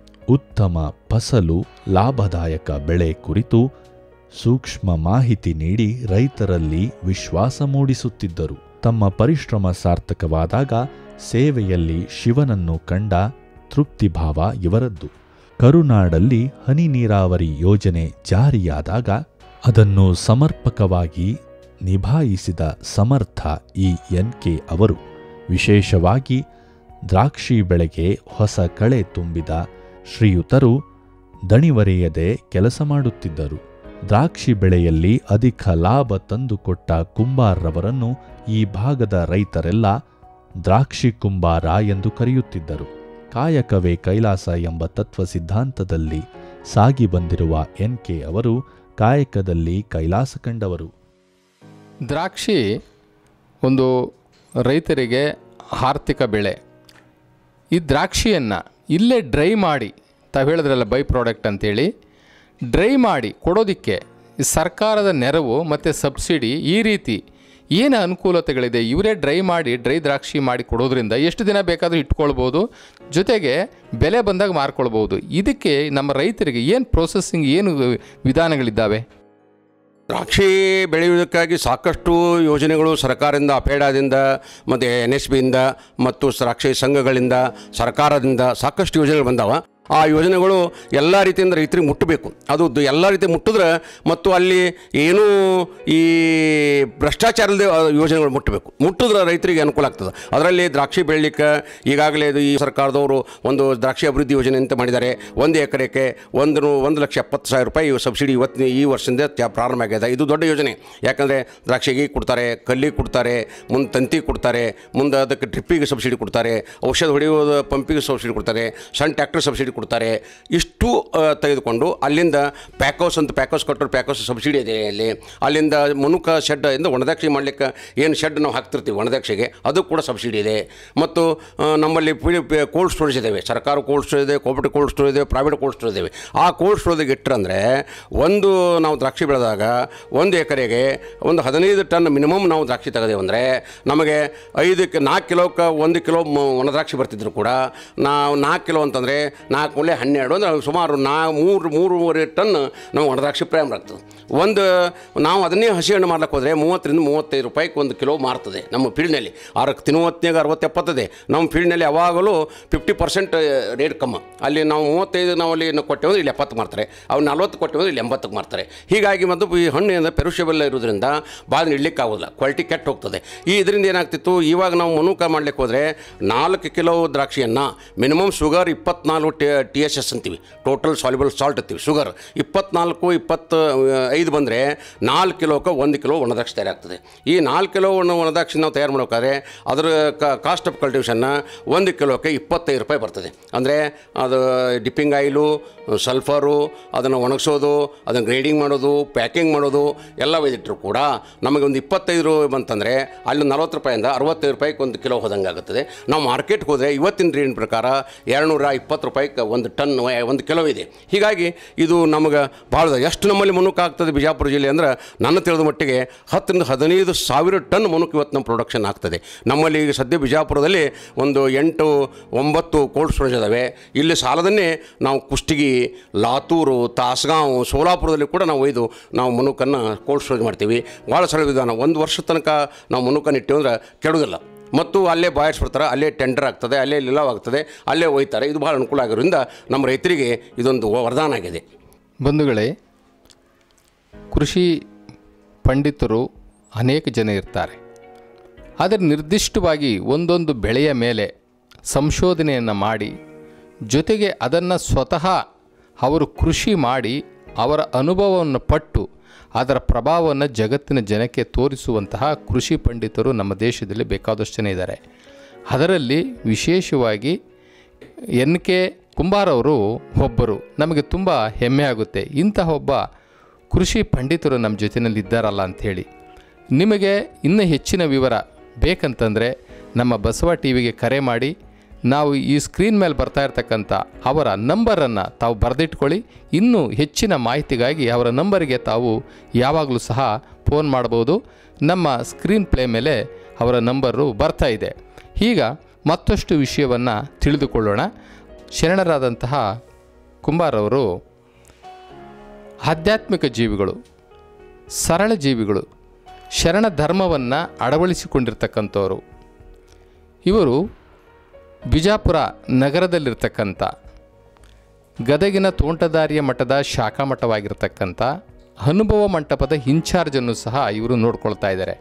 ಉತ್ತಮ ಫಸಲು, ಲಾಭದಾಯಕ ಬೆಳೆ ಕುರಿತು ಸೂಕ್ಷ್ಮ ಮಾಹಿತಿ ನೀಡಿ ರೈತರಲ್ಲಿ ವಿಶ್ವಾಸ ಮೂಡಿಸುತ್ತಿದ್ದರು. ತಮ್ಮ ಪರಿಶ್ರಮ ಸಾರ್ಥಕವಾದಾಗ ಸೇವೆಯಲ್ಲಿ ಶಿವನನ್ನು ಕಂಡ ತೃಪ್ತಿಭಾವ ಇವರದ್ದು. ಕರುನಾಡಲ್ಲಿ ಹನಿ ನೀರಾವರಿ ಯೋಜನೆ ಜಾರಿಯಾದಾಗ ಅದನ್ನು ಸಮರ್ಪಕವಾಗಿ ನಿಭಾಯಿಸಿದ ಸಮರ್ಥ ಈ ಎನ್ ಕೆ ಅವರು. ವಿಶೇಷವಾಗಿ ದ್ರಾಕ್ಷಿ ಬೆಳೆಗೆ ಹೊಸ ಕಳೆ ತುಂಬಿದ ಶ್ರೀಯುತರು ದಣಿವರಿಯದೆ ಕೆಲಸ ಮಾಡುತ್ತಿದ್ದರು. ದ್ರಾಕ್ಷಿ ಬೆಳೆಯಲ್ಲಿ ಅಧಿಕ ಲಾಭ ತಂದುಕೊಟ್ಟ ಕುಂಬಾರರವರನ್ನು ಈ ಭಾಗದ ರೈತರೆಲ್ಲ ದ್ರಾಕ್ಷಿ ಕುಂಬಾರ ಎಂದು ಕರೆಯುತ್ತಿದ್ದರು. ಕಾಯಕವೇ ಕೈಲಾಸ ಎಂಬ ತತ್ವ ಸಿದ್ಧಾಂತದಲ್ಲಿ ಸಾಗಿ ಬಂದಿರುವ ಎನ್ ಕೆ ಅವರು ಕಾಯಕದಲ್ಲಿ ಕೈಲಾಸ ಕಂಡವರು. ದ್ರಾಕ್ಷಿ ಒಂದು ರೈತರಿಗೆ ಆರ್ಥಿಕ ಬೆಳೆ. ಈ ದ್ರಾಕ್ಷಿಯನ್ನು ಇಲ್ಲೇ ಡ್ರೈ ಮಾಡಿ, ತಾವು ಹೇಳಿದ್ರಲ್ಲ ಬೈ ಪ್ರಾಡಕ್ಟ್ ಅಂತೇಳಿ, ಡ್ರೈ ಮಾಡಿ ಕೊಡೋದಕ್ಕೆ ಸರ್ಕಾರದ ನೆರವು ಮತ್ತು ಸಬ್ಸಿಡಿ ಈ ರೀತಿ ಏನು ಅನುಕೂಲತೆಗಳಿದೆ. ಇವರೇ ಡ್ರೈ ಮಾಡಿ ಡ್ರೈ ದ್ರಾಕ್ಷಿ ಮಾಡಿ ಕೊಡೋದ್ರಿಂದ ಎಷ್ಟು ದಿನ ಬೇಕಾದರೂ ಇಟ್ಕೊಳ್ಬೋದು, ಜೊತೆಗೆ ಬೆಲೆ ಬಂದಾಗ ಮಾರ್ಕೊಳ್ಬೋದು. ಇದಕ್ಕೆ ನಮ್ಮ ರೈತರಿಗೆ ಏನು ಪ್ರೊಸೆಸಿಂಗ್, ಏನು ವಿಧಾನಗಳಿದ್ದಾವೆ? ದ್ರಾಕ್ಷಿ ಬೆಳೆಯುವುದಕ್ಕಾಗಿ ಸಾಕಷ್ಟು ಯೋಜನೆಗಳು ಸರ್ಕಾರದಿಂದ, ಅಪೇಡಾದಿಂದ ಮತ್ತು ಎನ್ ಎಸ್ ಬಿಯಿಂದ ಮತ್ತು ದ್ರಾಕ್ಷಿ ಸಂಘಗಳಿಂದ, ಸರ್ಕಾರದಿಂದ ಸಾಕಷ್ಟು ಯೋಜನೆಗಳು ಬಂದಾವ. ಆ ಯೋಜನೆಗಳು ಎಲ್ಲ ರೀತಿಯಿಂದ ರೈತರಿಗೆ ಮುಟ್ಟಬೇಕು. ಅದು ಎಲ್ಲ ರೀತಿ ಮುಟ್ಟಿದ್ರೆ ಮತ್ತು ಅಲ್ಲಿ ಏನೂ ಈ ಭ್ರಷ್ಟಾಚಾರದ ಯೋಜನೆಗಳು ಮುಟ್ಟಬೇಕು. ಮುಟ್ಟಿದ್ರೆ ರೈತರಿಗೆ ಅನುಕೂಲ ಆಗ್ತದೆ. ಅದರಲ್ಲಿ ದ್ರಾಕ್ಷಿ ಬೆಳಲಿಕ್ಕೆ ಈಗಾಗಲೇ ಇದು ಈ ಸರ್ಕಾರದವರು ಒಂದು ದ್ರಾಕ್ಷಿ ಅಭಿವೃದ್ಧಿ ಯೋಜನೆ ಅಂತ ಮಾಡಿದ್ದಾರೆ. ಒಂದು ಎಕರೆಗೆ ಒಂದು ಒಂದು ಲಕ್ಷ ಎಪ್ಪತ್ತು ಸಾವಿರ ರೂಪಾಯಿ ಸಬ್ಸಿಡಿ ಇವತ್ತು ಈ ವರ್ಷದಿಂದ ಪ್ರಾರಂಭ ಆಗಿದೆ. ಇದು ದೊಡ್ಡ ಯೋಜನೆ. ಯಾಕಂದರೆ ದ್ರಾಕ್ಷಿಗೆ ಕೊಡ್ತಾರೆ, ಕಲ್ಲಿಗೆ ಕೊಡ್ತಾರೆ, ಮುಂದೆ ತಂತಿ ಕೊಡ್ತಾರೆ, ಮುಂದೆ ಅದಕ್ಕೆ ಡ್ರಿಪ್ಪಿಗೆ ಸಬ್ಸಿಡಿ ಕೊಡ್ತಾರೆ, ಔಷಧ ಹೊಡೆಯುವ ಪಂಪಿಗೆ ಸಬ್ಸಿಡಿ ಕೊಡ್ತಾರೆ, ಸಣ್ಣ ಟ್ಯಾಕ್ಟರ್ ಸಬ್ಸಿಡಿ ಕೊಡ್ತಾರೆ. ಇಷ್ಟು ತೆಗೆದುಕೊಂಡು ಅಲ್ಲಿಂದ ಪ್ಯಾಕೋಸ್ ಅಂತ ಪ್ಯಾಕೋಸ್ ಕೊಟ್ಟರು, ಪ್ಯಾಕೋಸ್ ಸಬ್ಸಿಡಿ ಇದೆ ಅಲ್ಲಿ. ಅಲ್ಲಿಂದ ಮುನುಕ ಶೆಡ್ ಇಂದ ಒಣದ್ರಾಕ್ಷಿ ಮಾಡಲಿಕ್ಕೆ ಏನು ಶೆಡ್ ನಾವು ಹಾಕ್ತಿರ್ತೀವಿ ಒಣದ್ರಾಕ್ಷಿಗೆ, ಅದು ಕೂಡ ಸಬ್ಸಿಡಿ ಇದೆ. ಮತ್ತು ನಮ್ಮಲ್ಲಿ ಕೋಲ್ಡ್ ಸ್ಟೋರೇಜ್ ಇದ್ದಾವೆ, ಸರ್ಕಾರ ಕೋಲ್ಡ್ ಸ್ಟೋರೇಜ್ ಇದೆ, ಕೋಪರೇಟಿವ್ ಕೋಲ್ಡ್ ಸ್ಟೋರೇಜ್ ಇದೆ, ಪ್ರೈವೇಟ್ ಕೋಲ್ಡ್ ಸ್ಟೋರೇಜ್ ಇದ್ದಾವೆ. ಆ ಕೋಲ್ಡ್ ಸ್ಟೋರೇಜ್ಗೆ ಇಟ್ಟರಂದರೆ ಒಂದು ನಾವು ದ್ರಾಕ್ಷಿ ಬೆಳೆದಾಗ ಒಂದು ಎಕರೆಗೆ ಒಂದು ಹದಿನೈದು ಟನ್ ಮಿನಿಮಮ್ ನಾವು ದ್ರಾಕ್ಷಿ ತೆಗೆದೇವೆ ಅಂದರೆ ನಮಗೆ ಐದಕ್ಕೆ ನಾಲ್ಕು ಕಿಲೋಕ್ಕೆ ಒಂದು ಕಿಲೋ ಒಣದ್ರಾಕ್ಷಿ ಬರ್ತಿದ್ರು ಕೂಡ ನಾವು ನಾಲ್ಕು ಕಿಲೋ ಅಂತಂದರೆ ನಾಲ್ಕು ಮೂಲೆ ಹನ್ನೆರಡು ಅಂದರೆ ಸುಮಾರು ನಾ ಮೂರು ಮೂರುವರೆ ಟನ್ ನಾವು ಒಣದ್ರಾಕ್ಷಿ ಪ್ರಯಾಣ ಆಗ್ತದೆ. ಒಂದು ನಾವು ಅದನ್ನೇ ಹಸಿ ಹಣ್ಣು ಮಾಡ್ಲಿಕ್ಕೆ ಹೋದರೆ ಮೂವತ್ತರಿಂದ ಮೂವತ್ತೈದು ರೂಪಾಯಿಗೆ ಒಂದು ಕಿಲೋ ಮಾರ್ತದೆ ನಮ್ಮ ಫೀಲ್ಡ್ನಲ್ಲಿ. ಆರಕ್ಕೆ ತಿನ್ನುವತ್ತಿನಾಗ ಅರವತ್ತು ಎಪ್ಪತ್ತದೆ. ನಮ್ಮ ಫೀಲ್ಡ್ನಲ್ಲಿ ಯಾವಾಗಲೂ ಫಿಫ್ಟಿ ಪರ್ಸೆಂಟ್ ರೇಟ್ ಕಮ್ಮ. ಅಲ್ಲಿ ನಾವು ಮೂವತ್ತೈದು ನಾವು ಅಲ್ಲಿ ಕೊಟ್ಟೆವಂದ್ರೆ ಇಲ್ಲಿ ಎಪ್ಪತ್ತು ಮಾರ್ತಾರೆ, ಅವ್ರು ನಲ್ವತ್ತು ಕೊಟ್ಟೆವಂದ್ರೆ ಇಲ್ಲಿ ಎಂಬತ್ತಕ್ಕೆ ಮಾರ್ತಾರೆ. ಹೀಗಾಗಿ ಮತ್ತು ಈ ಹಣ್ಣಿನ ಪೆರುಷಬಲ್ ಇರೋದ್ರಿಂದ ಭಾಳ ಇಡ್ಲಿಕ್ಕೆ ಆಗೋದಿಲ್ಲ, ಕ್ವಾಲಿಟಿ ಕೆಟ್ಟು ಹೋಗ್ತದೆ. ಈ ಇದರಿಂದ ಏನಾಗ್ತಿತ್ತು, ಇವಾಗ ನಾವು ಮನುಕ ಮಾಡ್ಲಿಕ್ಕೆ ಹೋದರೆ ನಾಲ್ಕು ಕಿಲೋ ದ್ರಾಕ್ಷಿಯನ್ನು ಮಿನಿಮಮ್ ಶುಗರ್ ಇಪ್ಪತ್ನಾಲ್ಕು ಟಿ ಟಿ ಎಸ್ ಎಸ್ ಅಂತೀವಿ, ಟೋಟಲ್ ಸಾಲ್ಯುಬಲ್ ಸಾಲ್ಟ್ ಅಂತೀವಿ. ಶುಗರ್ ಇಪ್ಪತ್ನಾಲ್ಕು ಇಪ್ಪತ್ತು ಐದು ಬಂದರೆ ನಾಲ್ಕು ಕಿಲೋಕ್ಕೆ ಒಂದು ಕಿಲೋ ಒಣದ್ರಾಕ್ಷಿ ತಯಾರಾಗ್ತದೆ. ಈ ನಾಲ್ಕು ಕಿಲೋ ಒಣ ಒಣದ್ರಾಕ್ಷಿ ನಾವು ತಯಾರು ಮಾಡ್ಬೇಕಾದ್ರೆ ಅದರ ಕಾಸ್ಟ್ ಆಫ್ ಕಲ್ಟಿವೇಷನ್ನ ಒಂದು ಕಿಲೋಕ್ಕೆ ಇಪ್ಪತ್ತೈದು ರೂಪಾಯಿ ಬರ್ತದೆ. ಅಂದರೆ ಅದು ಡಿಪ್ಪಿಂಗ್ ಆಯಿಲು, ಸಲ್ಫರು, ಅದನ್ನು ಒಣಗಿಸೋದು, ಅದನ್ನು ಗ್ರೇಡಿಂಗ್ ಮಾಡೋದು, ಪ್ಯಾಕಿಂಗ್ ಮಾಡೋದು ಎಲ್ಲ ಒಯ್ದಿಟ್ಟರು ಕೂಡ ನಮಗೆ ಒಂದು ಇಪ್ಪತ್ತೈದು ರೂಪಾಯಿ ಬಂತಂದರೆ ಅಲ್ಲಿ ನಲ್ವತ್ತು ರೂಪಾಯಿಂದ ಅರವತ್ತೈದು ರೂಪಾಯಿಗೆ ಒಂದು ಕಿಲೋ ಹೋದಂಗೆ ಆಗುತ್ತದೆ. ನಾವು ಮಾರ್ಕೆಟ್ಗೆ ಹೋದರೆ ಇವತ್ತಿನ ರೇಟಿನ ಪ್ರಕಾರ ಎರಡುನೂರ ಇಪ್ಪತ್ತು ರೂಪಾಯಿಗೆ ಒಂದು ಟನ್ ಒಂದು ಕಿಲೋ ಇದೆ. ಹೀಗಾಗಿ ಇದು ನಮಗೆ ಭಾಳ ಎಷ್ಟು ನಮ್ಮಲ್ಲಿ ಮನುಕ ಆಗ್ತದೆ ಬಿಜಾಪುರ ಜಿಲ್ಲೆ ಅಂದರೆ ನನ್ನ ತಿಳಿದ ಮಟ್ಟಿಗೆ ಹತ್ತರಿಂದ ಹದಿನೈದು ಸಾವಿರ ಟನ್ ಮನುಕ್ ಇವತ್ತು ನಮ್ಮ ಪ್ರೊಡಕ್ಷನ್ ಆಗ್ತದೆ. ನಮ್ಮಲ್ಲಿ ಈಗ ಸದ್ಯ ಬಿಜಾಪುರದಲ್ಲಿ ಒಂದು ಎಂಟು ಒಂಬತ್ತು ಕೋಲ್ಡ್ ಸ್ಟೋರೇಜ್ ಇದ್ದಾವೆ. ಇಲ್ಲಿ ಸಾಲದನ್ನೇ ನಾವು ಕುಷ್ಟಗಿ, ಲಾತೂರು, ತಾಸಗಾಂವ್, ಸೋಲಾಪುರದಲ್ಲಿ ಕೂಡ ನಾವು ಒಯ್ದು ನಾವು ಮನುಕನ್ನು ಕೋಲ್ಡ್ ಸ್ಟೋರೇಜ್ ಮಾಡ್ತೀವಿ. ಭಾಳ ಸರಳ ವಿಧಾನ. ಒಂದು ವರ್ಷ ತನಕ ನಾವು ಮನುಕನ್ನು ಇಟ್ಟೇವೆ ಅಂದ್ರೆ ಕೆಡೋದಿಲ್ಲ. ಮತ್ತು ಅಲ್ಲೇ ಬಾಯಿಸ್ಬಿಡ್ತಾರೆ, ಅಲ್ಲೇ ಟೆಂಡರ್ ಆಗ್ತದೆ, ಅಲ್ಲೇ ಲಿಲಾವ್ ಆಗ್ತದೆ, ಅಲ್ಲೇ ಒಯ್ತಾರೆ. ಇದು ಭಾಳ ಅನುಕೂಲ ಆಗಿರೋದ್ರಿಂದ ನಮ್ಮ ರೈತರಿಗೆ ಇದೊಂದು ವರದಾನ ಆಗಿದೆ. ಬಂಧುಗಳೇ, ಕೃಷಿ ಪಂಡಿತರು ಅನೇಕ ಜನ ಇರ್ತಾರೆ. ಆದರೆ ನಿರ್ದಿಷ್ಟವಾಗಿ ಒಂದೊಂದು ಬೆಳೆಯ ಮೇಲೆ ಸಂಶೋಧನೆಯನ್ನು ಮಾಡಿ ಜೊತೆಗೆ ಅದನ್ನು ಸ್ವತಃ ಅವರು ಕೃಷಿ ಮಾಡಿ ಅವರ ಅನುಭವವನ್ನು ಪಟ್ಟು ಅದರ ಪ್ರಭಾವವನ್ನು ಜಗತ್ತಿನ ಜನಕ್ಕೆ ತೋರಿಸುವಂತಹ ಕೃಷಿ ಪಂಡಿತರು ನಮ್ಮ ದೇಶದಲ್ಲಿ ಬೇಕಾದಷ್ಟು ಜನ ಇದ್ದಾರೆ. ಅದರಲ್ಲಿ ವಿಶೇಷವಾಗಿ ಎನ್ ಕೆ ಕುಂಬಾರವರು ಒಬ್ಬರು. ನಮಗೆ ತುಂಬ ಹೆಮ್ಮೆ ಆಗುತ್ತೆ, ಇಂತಹ ಒಬ್ಬ ಕೃಷಿ ಪಂಡಿತರು ನಮ್ಮ ಜೊತೆಯಲ್ಲಿ ಇದ್ದಾರಲ್ಲ ಅಂಥೇಳಿ. ನಿಮಗೆ ಇನ್ನೂ ಹೆಚ್ಚಿನ ವಿವರ ಬೇಕಂತಂದರೆ ನಮ್ಮ ಬಸವ ಟಿ ವಿಗೆ ಕರೆ ಮಾಡಿ, ನಾವು ಈ ಸ್ಕ್ರೀನ್ ಮೇಲೆ ಬರ್ತಾ ಇರ್ತಕ್ಕಂಥ ಅವರ ನಂಬರನ್ನು ತಾವು ಬರೆದಿಟ್ಕೊಳ್ಳಿ. ಇನ್ನೂ ಹೆಚ್ಚಿನ ಮಾಹಿತಿಗಾಗಿ ಅವರ ನಂಬರಿಗೆ ತಾವು ಯಾವಾಗಲೂ ಸಹ ಫೋನ್ ಮಾಡ್ಬೋದು. ನಮ್ಮ ಸ್ಕ್ರೀನ್ ಪ್ಲೇ ಮೇಲೆ ಅವರ ನಂಬರು ಬರ್ತಾ ಇದೆ. ಈಗ ಮತ್ತಷ್ಟು ವಿಷಯವನ್ನು ತಿಳಿದುಕೊಳ್ಳೋಣ. ಶರಣರಾದಂತಹ ಕುಂಬಾರವರು ಆಧ್ಯಾತ್ಮಿಕ ಜೀವಿಗಳು, ಸರಳ ಜೀವಿಗಳು, ಶರಣ ಧರ್ಮವನ್ನು ಅಳವಡಿಸಿಕೊಂಡಿರ್ತಕ್ಕಂಥವರು. ಇವರು ಬಿಜಾಪುರ ನಗರದಲ್ಲಿರ್ತಕ್ಕಂಥ ಗದಗಿನ ತೋಂಟದಾರ್ಯ ಮಠದ ಶಾಖಾ ಮಠವಾಗಿರ್ತಕ್ಕಂಥ ಅನುಭವ ಮಂಟಪದ ಇನ್ಚಾರ್ಜನ್ನು ಸಹ ಇವರು ನೋಡ್ಕೊಳ್ತಾ ಇದ್ದಾರೆ.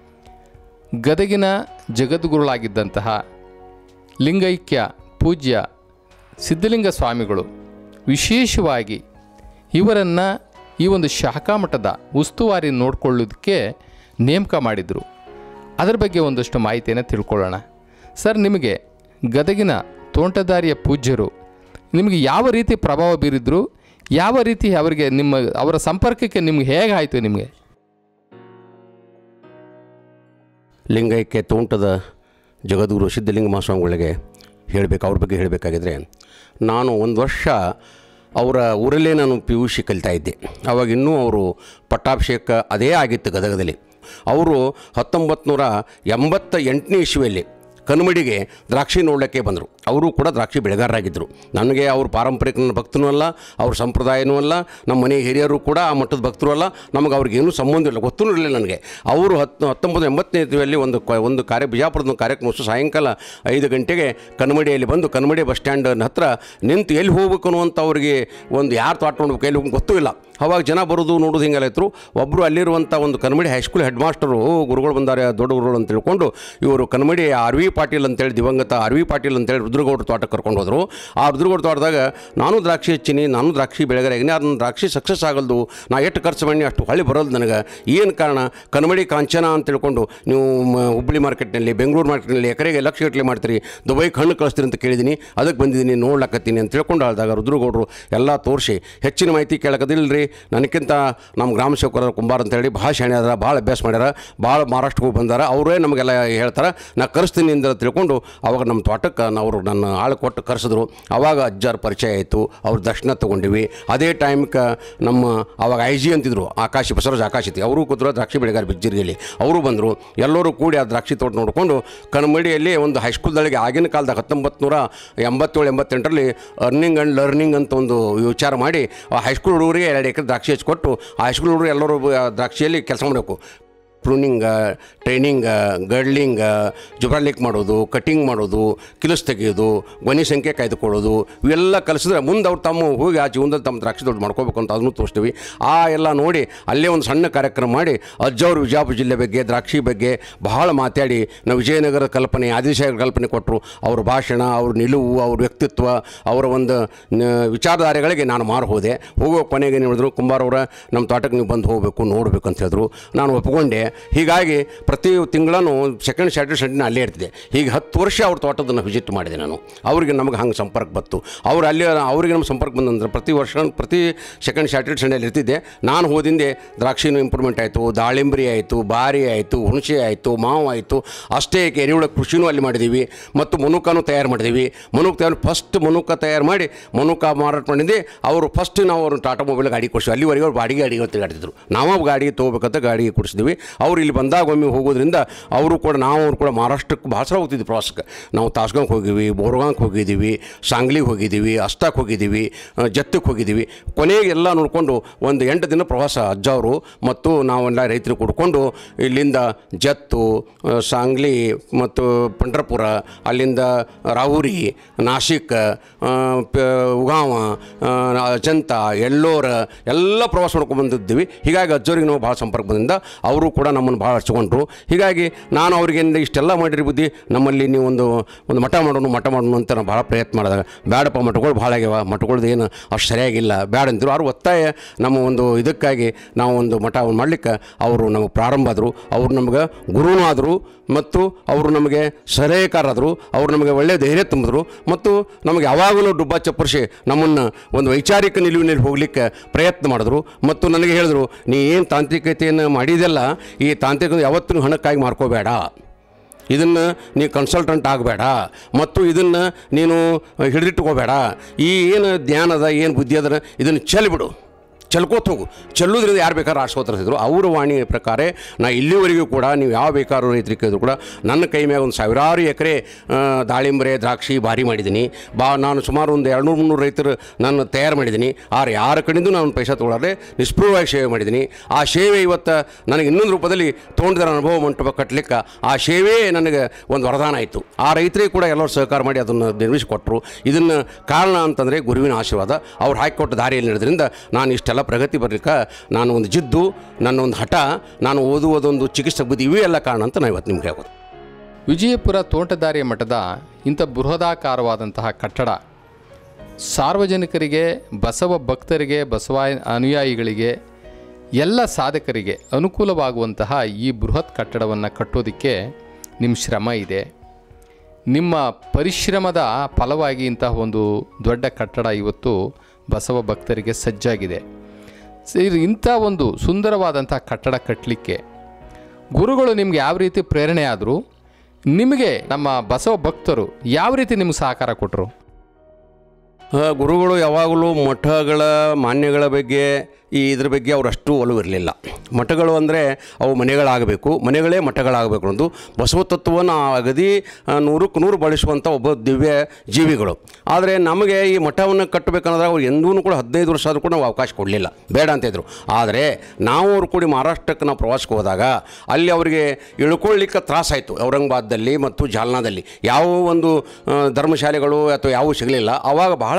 ಗದಗಿನ ಜಗದ್ಗುರುಳಾಗಿದ್ದಂತಹ ಲಿಂಗೈಕ್ಯ ಪೂಜ್ಯ ಸಿದ್ಧಲಿಂಗ ಸ್ವಾಮಿಗಳು ವಿಶೇಷವಾಗಿ ಇವರನ್ನು ಈ ಒಂದು ಶಾಖಾ ಮಠದ ಉಸ್ತುವಾರಿ ನೋಡಿಕೊಳ್ಳೋದಕ್ಕೆ ನೇಮಕ ಮಾಡಿದರು. ಅದರ ಬಗ್ಗೆ ಒಂದಷ್ಟು ಮಾಹಿತಿಯನ್ನು ತಿಳ್ಕೊಳ್ಳೋಣ. ಸರ್, ನಿಮಗೆ ಗದಗಿನ ತೋಂಟದಾರ್ಯ ಪೂಜ್ಯರು ನಿಮಗೆ ಯಾವ ರೀತಿ ಪ್ರಭಾವ ಬೀರಿದ್ರು, ಯಾವ ರೀತಿ ಅವರಿಗೆ ನಿಮ್ಮ ಅವರ ಸಂಪರ್ಕಕ್ಕೆ ನಿಮ್ಗೆ ಹೇಗಾಯಿತು? ನಿಮಗೆ ಲಿಂಗೈಕ್ಯ ತೋಂಟದ ಜಗದ್ಗುರು ಸಿದ್ಧಲಿಂಗ ಮಹಾಸ್ವಾಮಿಗಳಿಗೆ ಹೇಳಬೇಕು, ಅವ್ರ ಬಗ್ಗೆ ಹೇಳಬೇಕಾಗಿದ್ರೆ, ನಾನು ಒಂದು ವರ್ಷ ಅವರ ಊರಲ್ಲೇ ನಾನು ಪಿ ಯು ಸಿ ಕಲಿತಾ ಇದ್ದೆ. ಆವಾಗ ಇನ್ನೂ ಅವರು ಪಟ್ಟಾಭಿಷೇಕ ಅದೇ ಆಗಿತ್ತು ಗದಗದಲ್ಲಿ. ಅವರು ಹತ್ತೊಂಬತ್ತು ನೂರ ಎಂಬತ್ತ ಎಂಟನೇ ಇಸ್ವಿಯಲ್ಲಿ ಕನ್ಮಡಿಗೆ ದ್ರಾಕ್ಷಿ ನೋಡಲಿಕ್ಕೆ ಬಂದರು. ಅವರು ಕೂಡ ದ್ರಾಕ್ಷಿ ಬೆಳೆಗಾರರಾಗಿದ್ದರು. ನನಗೆ ಅವ್ರ ಪಾರಂಪರಿಕ ನನ್ನ ಭಕ್ತನೂ ಅಲ್ಲ, ಅವ್ರ ಸಂಪ್ರದಾಯನೂ ಅಲ್ಲ, ನಮ್ಮ ಮನೆ ಹಿರಿಯರು ಕೂಡ ಆ ಮಟ್ಟದ ಭಕ್ತರು ಅಲ್ಲ. ನಮಗೆ ಅವ್ರಿಗೇನೂ ಸಂಬಂಧ ಇಲ್ಲ, ಗೊತ್ತೂ ಇರಲಿಲ್ಲ ನನಗೆ. ಅವರು ಹತ್ತು ಹತ್ತೊಂಬತ್ತು ಎಂಬತ್ತನೇ ಇಸ್ವಿಯಲ್ಲಿ ಒಂದು ಒಂದು ಕಾರ್ಯ ಬಿಜಾಪುರದ ಒಂದು ಕಾರ್ಯಕ್ರಮ ಸಾಯಂಕಾಲ ಐದು ಗಂಟೆಗೆ ಕನ್ಮಡಿಯಲ್ಲಿ ಬಂದು ಕನ್ಮಡಿ ಬಸ್ ಸ್ಟ್ಯಾಂಡ್ ಹತ್ರ ನಿಂತು ಎಲ್ಲಿ ಹೋಗ್ಬೇಕು ಅನ್ನುವಂಥ ಅವ್ರಿಗೆ ಒಂದು ಯಾರು ತಾಟ್ ಮಾಡ್ಬೇಕು, ಎಲ್ಲಿ ಹೋಗಿ ಗೊತ್ತೂ ಇಲ್ಲ. ಅವಾಗ ಜನ ಬರೋದು ನೋಡೋದು ಹಿಂಗೆಲ್ಲ ಇತ್ತು. ಒಬ್ಬರು ಅಲ್ಲಿರುವಂಥ ಒಂದು ಕನ್ಮಡಿ ಹೈಸ್ಕೂಲ್ ಹೆಡ್ ಮಾಸ್ಟರು, ಗುರುಗಳು ಬಂದಾರೆ, ದೊಡ್ಡ ಗುರುಗಳು ಅಂತ ತಿಳ್ಕೊಂಡು ಇವರು ಕನ್ಮಡಿ ಆರ್ ವಿ ಪಾಟೀಲ್ ಅಂತೇಳಿ, ದಿವಂಗತ ಆರ್ ವಿ ಪಾಟೀಲ್ ಅಂತೇಳಿ ರುದ್ರಗೌಡ್ರ ತೋಟಕ್ಕೆ ಕರ್ಕೊಂಡು ಹೋದರು. ಆ ರುದ್ರಗೌಡ್ರ ತೋಟದಾಗ ನಾನು ದ್ರಾಕ್ಷಿ ಹೆಚ್ಚಿನಿ, ನಾನು ದ್ರಾಕ್ಷಿ ಬೆಳೆಗಾರಗಿನಿ, ಅದನ್ನ ದ್ರಾಕ್ಷಿ ಸಕ್ಸಸ್ ಆಗಲ್ದು, ನಾ ಎಷ್ಟು ಖರ್ಚು ಮಾಡಿ ಅಷ್ಟು ಹೊಳ್ಳಿ ಬರೋದು ನನಗೆ, ಏನು ಕಾರಣ ಕನ್ಮಡಿ ಕಾಂಚನ ಅಂತ ತಿಳ್ಕೊಂಡು ನೀವು ಹುಬ್ಬಳ್ಳಿ ಮಾರ್ಕೆಟ್ನಲ್ಲಿ ಬೆಂಗಳೂರು ಮಾರ್ಕೆಟ್ನಲ್ಲಿ ಎಕರೆಗೆ ಲಕ್ಷ ಗಟ್ಟಲೆ ಮಾಡ್ತೀರಿ, ದುಬೈಗೆ ಹಣ್ಣು ಕಳಿಸ್ತೀರಿ ಅಂತ ಕೇಳಿದ್ದೀನಿ, ಅದಕ್ಕೆ ಬಂದಿದ್ದೀನಿ ನೋಡ್ಲಕತ್ತೀನಿ ಅಂತ ತಿಳ್ಕೊಂಡು ಆದಾಗ ರುದ್ರಗೌಡರು ಎಲ್ಲ ತೋರಿಸಿ ಹೆಚ್ಚಿನ ಮಾಹಿತಿ ಕೇಳಕದಿಲ್ಲ ರೀ, ನನಗಿಂತ ನಮ್ಮ ಗ್ರಾಮ ಸೇವಕರ ಕುಂಬಾರ ಅಂತೇಳಿ ಭಾಳ ಶಾಣೆ ಅದಾರ, ಭಾಳ ಅಭ್ಯಾಸ ಮಾಡ್ಯಾರ, ಭಾಳ ಮಹಾರಾಷ್ಟ್ರಕ್ಕೆ ಹೋಗಿ ಬಂದಾರ, ಅವರೇ ನಮಗೆಲ್ಲ ಹೇಳ್ತಾರೆ, ನಾ ಕರೆಸ್ತೀನಿ ಅಂತ ತಿಳ್ಕೊಂಡು ಅವಾಗ ನಮ್ಮ ತೋಟಕ್ಕೆ ಅವರು ನನ್ನ ಆಳು ಕೊಟ್ಟು ಕರೆಸಿದ್ರು. ಅವಾಗ ಅಜ್ಜಾರ ಪರಿಚಯ ಆಯಿತು, ಅವ್ರ ದರ್ಶನ ತೊಗೊಂಡಿವಿ. ಅದೇ ಟೈಮ್ಗೆ ನಮ್ಮ ಅವಾಗ ಐ ಜಿ ಅಂತಿದ್ರು ಆಕಾಶಿ ಬಸವರಾಜ್ ಆಕಾಶಿತಿ, ಅವರು ಕೂತ್ರು ದ್ರಾಕ್ಷಿ ಬೆಳೆಗಾರ ಬಿಜ್ಜಿರಿಯಲ್ಲಿ, ಅವರು ಬಂದರು. ಎಲ್ಲರೂ ಕೂಡಿ ಆ ದ್ರಾಕ್ಷಿ ತೋಟ ನೋಡಿಕೊಂಡು ಕನ್ಮಡಿಯಲ್ಲಿ ಒಂದು ಹೈಸ್ಕೂಲ್ದೊಳಗೆ ಆಗಿನ ಕಾಲದಾಗ ಹತ್ತೊಂಬತ್ತು ನೂರ ಎಂಬತ್ತೇಳು ಎಂಬತ್ತೆಂಟರಲ್ಲಿ ಅರ್ನಿಂಗ್ ಆ್ಯಂಡ್ ಲರ್ನಿಂಗ್ ಅಂತ ಒಂದು ವಿಚಾರ ಮಾಡಿ ಆ ಹೈಸ್ಕೂಲ್ ಹುಡುಗರಿಗೆ ಎರಡು ಎಕರೆ ದ್ರಾಕ್ಷಿ ಹಚ್ಕೊಟ್ಟು ಆ ಹೈಸ್ಕೂಲ್ ಹುಡುಗರು ಎಲ್ಲರೂ ದ್ರಾಕ್ಷಿಯಲ್ಲಿ ಕೆಲಸ ಮಾಡಬೇಕು. ಪ್ರೂನಿಂಗ, ಟ್ರೈನಿಂಗ, ಗಡ್ಲಿಂಗ, ಜುಬ್ರಾಲಿಕ್ ಮಾಡೋದು, ಕಟಿಂಗ್ ಮಾಡೋದು, ಕಿಲಸ್ ತೆಗೆಯೋದು, ಗೊನೆ ಸಂಖ್ಯೆ ಕಾಯ್ದುಕೊಳ್ಳೋದು, ಇವೆಲ್ಲ ಕಲಿಸಿದ್ರೆ ಮುಂದೆ ಅವ್ರು ತಮ್ಮ ಹೋಗಿ ಆ ಜೀವನದಲ್ಲಿ ತಮ್ಮ ದ್ರಾಕ್ಷಿ ದೊಡ್ಡ ಮಾಡ್ಕೋಬೇಕು ಅಂತ ಅದನ್ನು ತೋರಿಸ್ತೀವಿ. ಆ ಎಲ್ಲ ನೋಡಿ ಅಲ್ಲೇ ಒಂದು ಸಣ್ಣ ಕಾರ್ಯಕ್ರಮ ಮಾಡಿ ಅಜ್ಜವರು ವಿಜಯಪುರ ಜಿಲ್ಲೆ ಬಗ್ಗೆ ದ್ರಾಕ್ಷಿ ಬಗ್ಗೆ ಬಹಳ ಮಾತಾಡಿ ನಾವು ವಿಜಯನಗರ ಕಲ್ಪನೆ, ಆದಿಶಾಹಿ ಕಲ್ಪನೆ ಕೊಟ್ಟರು. ಅವ್ರ ಭಾಷಣ, ಅವ್ರ ನಿಲುವು, ಅವ್ರ ವ್ಯಕ್ತಿತ್ವ, ಅವರ ಒಂದು ವಿಚಾರಧಾರೆಗಳಿಗೆ ನಾನು ಮಾರು ಹೋದೆ. ಹೋಗೋ ಕೊನೆಗೆ ಏನು ಹೇಳಿದ್ರು, ಕುಂಬಾರವ್ರ ನಮ್ಮ ತೋಟಕ್ಕೆ ನೀವು ಬಂದು ಹೋಗಬೇಕು, ನೋಡಬೇಕು ಅಂತ ಹೇಳಿದ್ರು. ನಾನು ಒಪ್ಕೊಂಡೆ. ಹೀಗಾಗಿ ಪ್ರತಿ ತಿಂಗಳೂ ಸೆಕೆಂಡ್ ಸ್ಯಾಟರ್ಡೆ ಸಂಡೇನ ಅಲ್ಲೇ ಇರ್ತಿದ್ದೆ. ಹೀಗೆ ಹತ್ತು ವರ್ಷ ಅವ್ರ ತೋಟದನ್ನು ವಿಸಿಟ್ ಮಾಡಿದೆ ನಾನು. ಅವ್ರಿಗೆ ನಮಗೆ ಹಂಗೆ ಸಂಪರ್ಕ ಬಂತು. ಅವ್ರು ಅಲ್ಲಿ ಅವ್ರಿಗೆ ನಮ್ಮ ಸಂಪರ್ಕ ಬಂದಂದ್ರೆ ಪ್ರತಿ ವರ್ಷ ಪ್ರತಿ ಸೆಕೆಂಡ್ ಸ್ಯಾಟರ್ಡೆ ಸಂಡೇಲಿ ಇರ್ತಿದ್ದೆ. ನಾನು ಹೋದಿಂದೆ ದ್ರಾಕ್ಷಿನೂ ಇಂಪ್ರೂವ್ಮೆಂಟ್ ಆಯಿತು, ದಾಳಿಂಬರಿ ಆಯಿತು, ಬಾರಿ ಆಯಿತು, ಹುಣಸೆ ಆಯಿತು, ಮಾವು ಆಯಿತು. ಅಷ್ಟೇ ಎರೆಹುಳ ಕೃಷಿನೂ ಅಲ್ಲಿ ಮಾಡಿದ್ದೀವಿ ಮತ್ತು ಮನುಕನೂ ತಯಾರು ಮಾಡಿದ್ದೀವಿ. ಮನುಕ್ ತಯಾರು ಫಸ್ಟ್ ಮನುಕ ತಯಾರು ಮಾಡಿ ಮನುಕ ಮಾರಾಟ ಮಾಡಿದ್ದೆ. ಅವರು ಫಸ್ಟ್ ನಾವು ಅವ್ರು ಟಾಟಾ ಮೊಬೈಲ್ ಗಾಡಿ ಕೊಡಿಸಿದ್ವಿ. ಅಲ್ಲಿವರೆಗೆ ಅವ್ರು ಬಾಡಿಗೆ ಗಾಡಿಗೆ ತಿರುಗಾಡ್ತಿದ್ರು. ನಾವು ಗಾಡಿ ತೊಗೋಬೇಕಂತ ಗಾಡಿಗೆ ಕೊಡಿಸಿದ್ವಿ. ಅವ್ರು ಇಲ್ಲಿ ಬಂದಾಗ ಒಮ್ಮೆ ಹೋಗೋದ್ರಿಂದ ಅವರು ಕೂಡ ನಾವು ಅವ್ರು ಕೂಡ ಮಹಾರಾಷ್ಟ್ರಕ್ಕೆ ಭಾಳ ಸಲ ಹೋಗ್ತಿದ್ವಿ ಪ್ರವಾಸಕ್ಕೆ. ನಾವು ತಾಸ್ಗಂಗೆ ಹೋಗಿದ್ದೀವಿ, ಬೋರ್ಗಾಂಗೆ ಹೋಗಿದ್ದೀವಿ, ಸಾಂಗ್ಲಿಗೆ ಹೋಗಿದ್ದೀವಿ, ಅಸ್ತಾಕ್ಕೆ ಹೋಗಿದ್ದೀವಿ, ಜತ್ತಕ್ಕೆ ಹೋಗಿದ್ದೀವಿ. ಕೊನೆಗೆ ಎಲ್ಲ ನೋಡಿಕೊಂಡು ಒಂದು ಎಂಟು ದಿನ ಪ್ರವಾಸ ಅಜ್ಜವರು ಮತ್ತು ನಾವೆಲ್ಲ ರೈತರು ಕೂಡ್ಕೊಂಡು ಇಲ್ಲಿಂದ ಜತ್ತು, ಸಾಂಗ್ಲಿ ಮತ್ತು ಪಂಢರಪುರ, ಅಲ್ಲಿಂದ ರಾಹುರಿ, ನಾಶಿಕ್, ಉಗಾವ, ಅಜಂತ, ಎಳ್ಳೋರ ಎಲ್ಲ ಪ್ರವಾಸ ಮಾಡ್ಕೊಂಡು ಬಂದಿದ್ದೀವಿ. ಹೀಗಾಗಿ ಅಜ್ಜವ್ರಿಗೆ ನಾವು ಭಾಳ ಸಂಪರ್ಕ ಬಂದಿಂದ ಅವರು ಕೂಡ ನಮ್ಮನ್ನು ಭಾಳ ಹಚ್ಕೊಂಡ್ರು. ಹೀಗಾಗಿ ನಾನು ಅವ್ರಿಗೆ ಇಷ್ಟೆಲ್ಲ ಮಾಡಿರಿ ಬುದ್ಧಿ, ನಮ್ಮಲ್ಲಿ ನೀವು ಒಂದು ಒಂದು ಮಠ ಮಾಡೋಣ ಮಠ ಮಾಡೋಣ ಅಂತ ನಾನು ಭಾಳ ಪ್ರಯತ್ನ ಮಾಡಿದಾಗ, ಬೇಡಪ್ಪ ಮಠಗಳು ಭಾಳ ಆಗ್ಯಾವ, ಮಠಗಳ್ದು ಏನು ಅಷ್ಟು ಸರಿಯಾಗಿಲ್ಲ ಬೇಡ ಅಂದರು. ಅವ್ರು ಒತ್ತಾಯ ನಮ್ಮ ಒಂದು ಇದಕ್ಕಾಗಿ ನಾವು ಒಂದು ಮಠ ಮಾಡಲಿಕ್ಕೆ ಅವರು ನಮಗೆ ಪ್ರಾರಂಭ ಆದರು. ಅವರು ನಮ್ಗೆ ಗುರುನೂ ಆದರು ಮತ್ತು ಅವರು ನಮಗೆ ಸಲಹೆಕಾರರಾದರು. ಅವರು ನಮಗೆ ಒಳ್ಳೆಯ ಧೈರ್ಯ ತುಂಬಿದ್ರು ಮತ್ತು ನಮಗೆ ಯಾವಾಗಲೂ ಡುಬ್ಬ ಚಪ್ಪರಿಸಿ ನಮ್ಮನ್ನು ಒಂದು ವೈಚಾರಿಕ ನಿಲುವಿನಲ್ಲಿ ಹೋಗಲಿಕ್ಕೆ ಪ್ರಯತ್ನ ಮಾಡಿದ್ರು. ಮತ್ತು ನನಗೆ ಹೇಳಿದ್ರು, ನೀ ಏನು ತಾಂತ್ರಿಕತೆಯನ್ನು ಮಾಡಿದೆಲ್ಲ ಈ ತಾಂತ್ರಿಕ ಯಾವತ್ತೂ ಹಣಕ್ಕಾಗಿ ಮಾಡ್ಕೋಬೇಡ, ಇದನ್ನು ನೀ ಕನ್ಸಲ್ಟೆಂಟ್ ಆಗಬೇಡ ಮತ್ತು ಇದನ್ನು ನೀನು ಹಿಡಿದಿಟ್ಕೋಬೇಡ. ಈ ಏನು ಜ್ಞಾನದ ಏನು ಬುದ್ಧಿ ಅದರ ಇದನ್ನು ಚೆಲ್ಬಿಡು, ಚೆಲ್ಕೋತ ಹೋಗು. ಚೆಲ್ಲೋದ್ರಿಂದ ಯಾರು ಬೇಕಾದ್ರೂ ಆಡ್ಸ್ಕೋತಿದ್ರು. ಅವರ ವಾಣಿ ಪ್ರಕಾರ ನಾ ಇಲ್ಲಿವರೆಗೂ ಕೂಡ ನೀವು ಯಾವ ಬೇಕಾದ್ರೂ ರೈತರಿಗೆ ಕೇಳಿದ್ರು ಕೂಡ ನನ್ನ ಕೈ ಮ್ಯಾಗ ಒಂದು ಸಾವಿರಾರು ಎಕರೆ ದಾಳಿಂಬರೆ, ದ್ರಾಕ್ಷಿ ಭಾರಿ ಮಾಡಿದ್ದೀನಿ. ಬಾ ನಾನು ಸುಮಾರು ಒಂದು ಎರಡು ನೂರು ಮುನ್ನೂರು ರೈತರು ನಾನು ತಯಾರು ಮಾಡಿದ್ದೀನಿ. ಆರು ಯಾರ ಕಡೆಯಿಂದ ನಾನು ಪೈಸಾ ತೊಗೊಳ್ಳಾರೆ ನಿಷ್ಪ್ರಭವಾಗಿ ಸೇವೆ ಮಾಡಿದ್ದೀನಿ. ಆ ಸೇವೆ ಇವತ್ತು ನನಗೆ ಇನ್ನೊಂದು ರೂಪದಲ್ಲಿ ತೊಗೊಂಡಿರೋ ಅನುಭವ ಮಂಟಪ ಕಟ್ಟಲಿಕ್ಕೆ ಆ ಸೇವೆ ನನಗೆ ಒಂದು ವರದಾನ ಆಯಿತು. ಆ ರೈತರಿಗೆ ಕೂಡ ಎಲ್ಲರೂ ಸಹಕಾರ ಮಾಡಿ ಅದನ್ನು ನಿರ್ಮಿಸಿಕೊಟ್ರು. ಇದನ್ನು ಕಾರಣ ಅಂತಂದರೆ ಗುರುವಿನ ಆಶೀರ್ವಾದ. ಅವ್ರು ಹಾಕಿಕೊಟ್ಟ ದಾರಿಯಲ್ಲಿ ನಡೆದ್ರಿಂದ ನಾನು ಇಷ್ಟೆಲ್ಲ ಪ್ರಗತಿ ಬರಲಿಕ್ಕೆ ನಾನು ಒಂದು ಜಿದ್ದು, ನನ್ನ ಒಂದು ಹಠ, ನಾನು ಓದುವುದೊಂದು ಚಿಕಿತ್ಸೆ ಬುದ್ಧಿ ಇವೆಲ್ಲ ಕಾರಣ ಅಂತ ನಾನು ಇವತ್ತು ನಿಮ್ಗೆ ಹೇಳ್ಬೋದು. ವಿಜಯಪುರ ತೋಂಟದಾರ್ಯ ಮಠದ ಇಂಥ ಬೃಹದಾಕಾರವಾದಂತಹ ಕಟ್ಟಡ ಸಾರ್ವಜನಿಕರಿಗೆ, ಬಸವ ಭಕ್ತರಿಗೆ, ಬಸವ ಅನುಯಾಯಿಗಳಿಗೆ, ಎಲ್ಲ ಸಾಧಕರಿಗೆ ಅನುಕೂಲವಾಗುವಂತಹ ಈ ಬೃಹತ್ ಕಟ್ಟಡವನ್ನು ಕಟ್ಟೋದಕ್ಕೆ ನಿಮ್ಮ ಶ್ರಮ ಇದೆ. ನಿಮ್ಮ ಪರಿಶ್ರಮದ ಫಲವಾಗಿ ಇಂತಹ ಒಂದು ದೊಡ್ಡ ಕಟ್ಟಡ ಇವತ್ತು ಬಸವ ಭಕ್ತರಿಗೆ ಸಜ್ಜಾಗಿದೆ. ಇಂಥ ಒಂದು ಸುಂದರವಾದಂಥ ಕಟ್ಟಡ ಕಟ್ಟಲಿಕ್ಕೆ ಗುರುಗಳು ನಿಮ್ಗೆ ಯಾವ ರೀತಿ ಪ್ರೇರಣೆ ಆದರು, ನಿಮಗೆ ನಮ್ಮ ಬಸವ ಭಕ್ತರು ಯಾವ ರೀತಿ ನಿಮ್ಗೆ ಸಹಕಾರ ಕೊಟ್ಟರು? ಗುರುಗಳು ಯಾವಾಗಲೂ ಮಠಗಳ ಮಾನ್ಯಗಳ ಬಗ್ಗೆ ಈ ಇದ್ರ ಬಗ್ಗೆ ಅವರಷ್ಟು ಒಲವು ಇರಲಿಲ್ಲ. ಮಠಗಳು ಅಂದರೆ ಅವು ಮನೆಗಳಾಗಬೇಕು, ಮನೆಗಳೇ ಮಠಗಳಾಗಬೇಕು ಅನ್ನೋದು ಬಸವ ತತ್ವವನ್ನು ಅಗದಿ ನೂರಕ್ಕೆ ನೂರು ಬಳಸುವಂಥ ಒಬ್ಬ ದಿವ್ಯ ಜೀವಿಗಳು. ಆದರೆ ನಮಗೆ ಈ ಮಠವನ್ನು ಕಟ್ಟಬೇಕಂದ್ರೆ ಅವ್ರು ಎಂದೂ ಕೂಡ ಹದಿನೈದು ವರ್ಷ ಆದರೂ ಕೂಡ ನಾವು ಅವಕಾಶ ಕೊಡಲಿಲ್ಲ, ಬೇಡ ಅಂತಿದ್ರು. ಆದರೆ ನಾವು ಅವ್ರು ಕೂಡಿ ಮಹಾರಾಷ್ಟ್ರಕ್ಕೆ ನಾವು ಪ್ರವಾಸಕ್ಕೆ ಹೋದಾಗ ಅಲ್ಲಿ ಅವರಿಗೆ ಇಳ್ಕೊಳ್ಳಿಕ್ಕೆ ತ್ರಾಸಾಯಿತು. ಔರಂಗಾಬಾದಲ್ಲಿ ಮತ್ತು ಜಾಲ್ನಾದಲ್ಲಿ ಯಾವ ಒಂದು ಧರ್ಮಶಾಲೆಗಳು ಅಥವಾ ಯಾವುವು ಸಿಗಲಿಲ್ಲ. ಆವಾಗ ಬಹಳ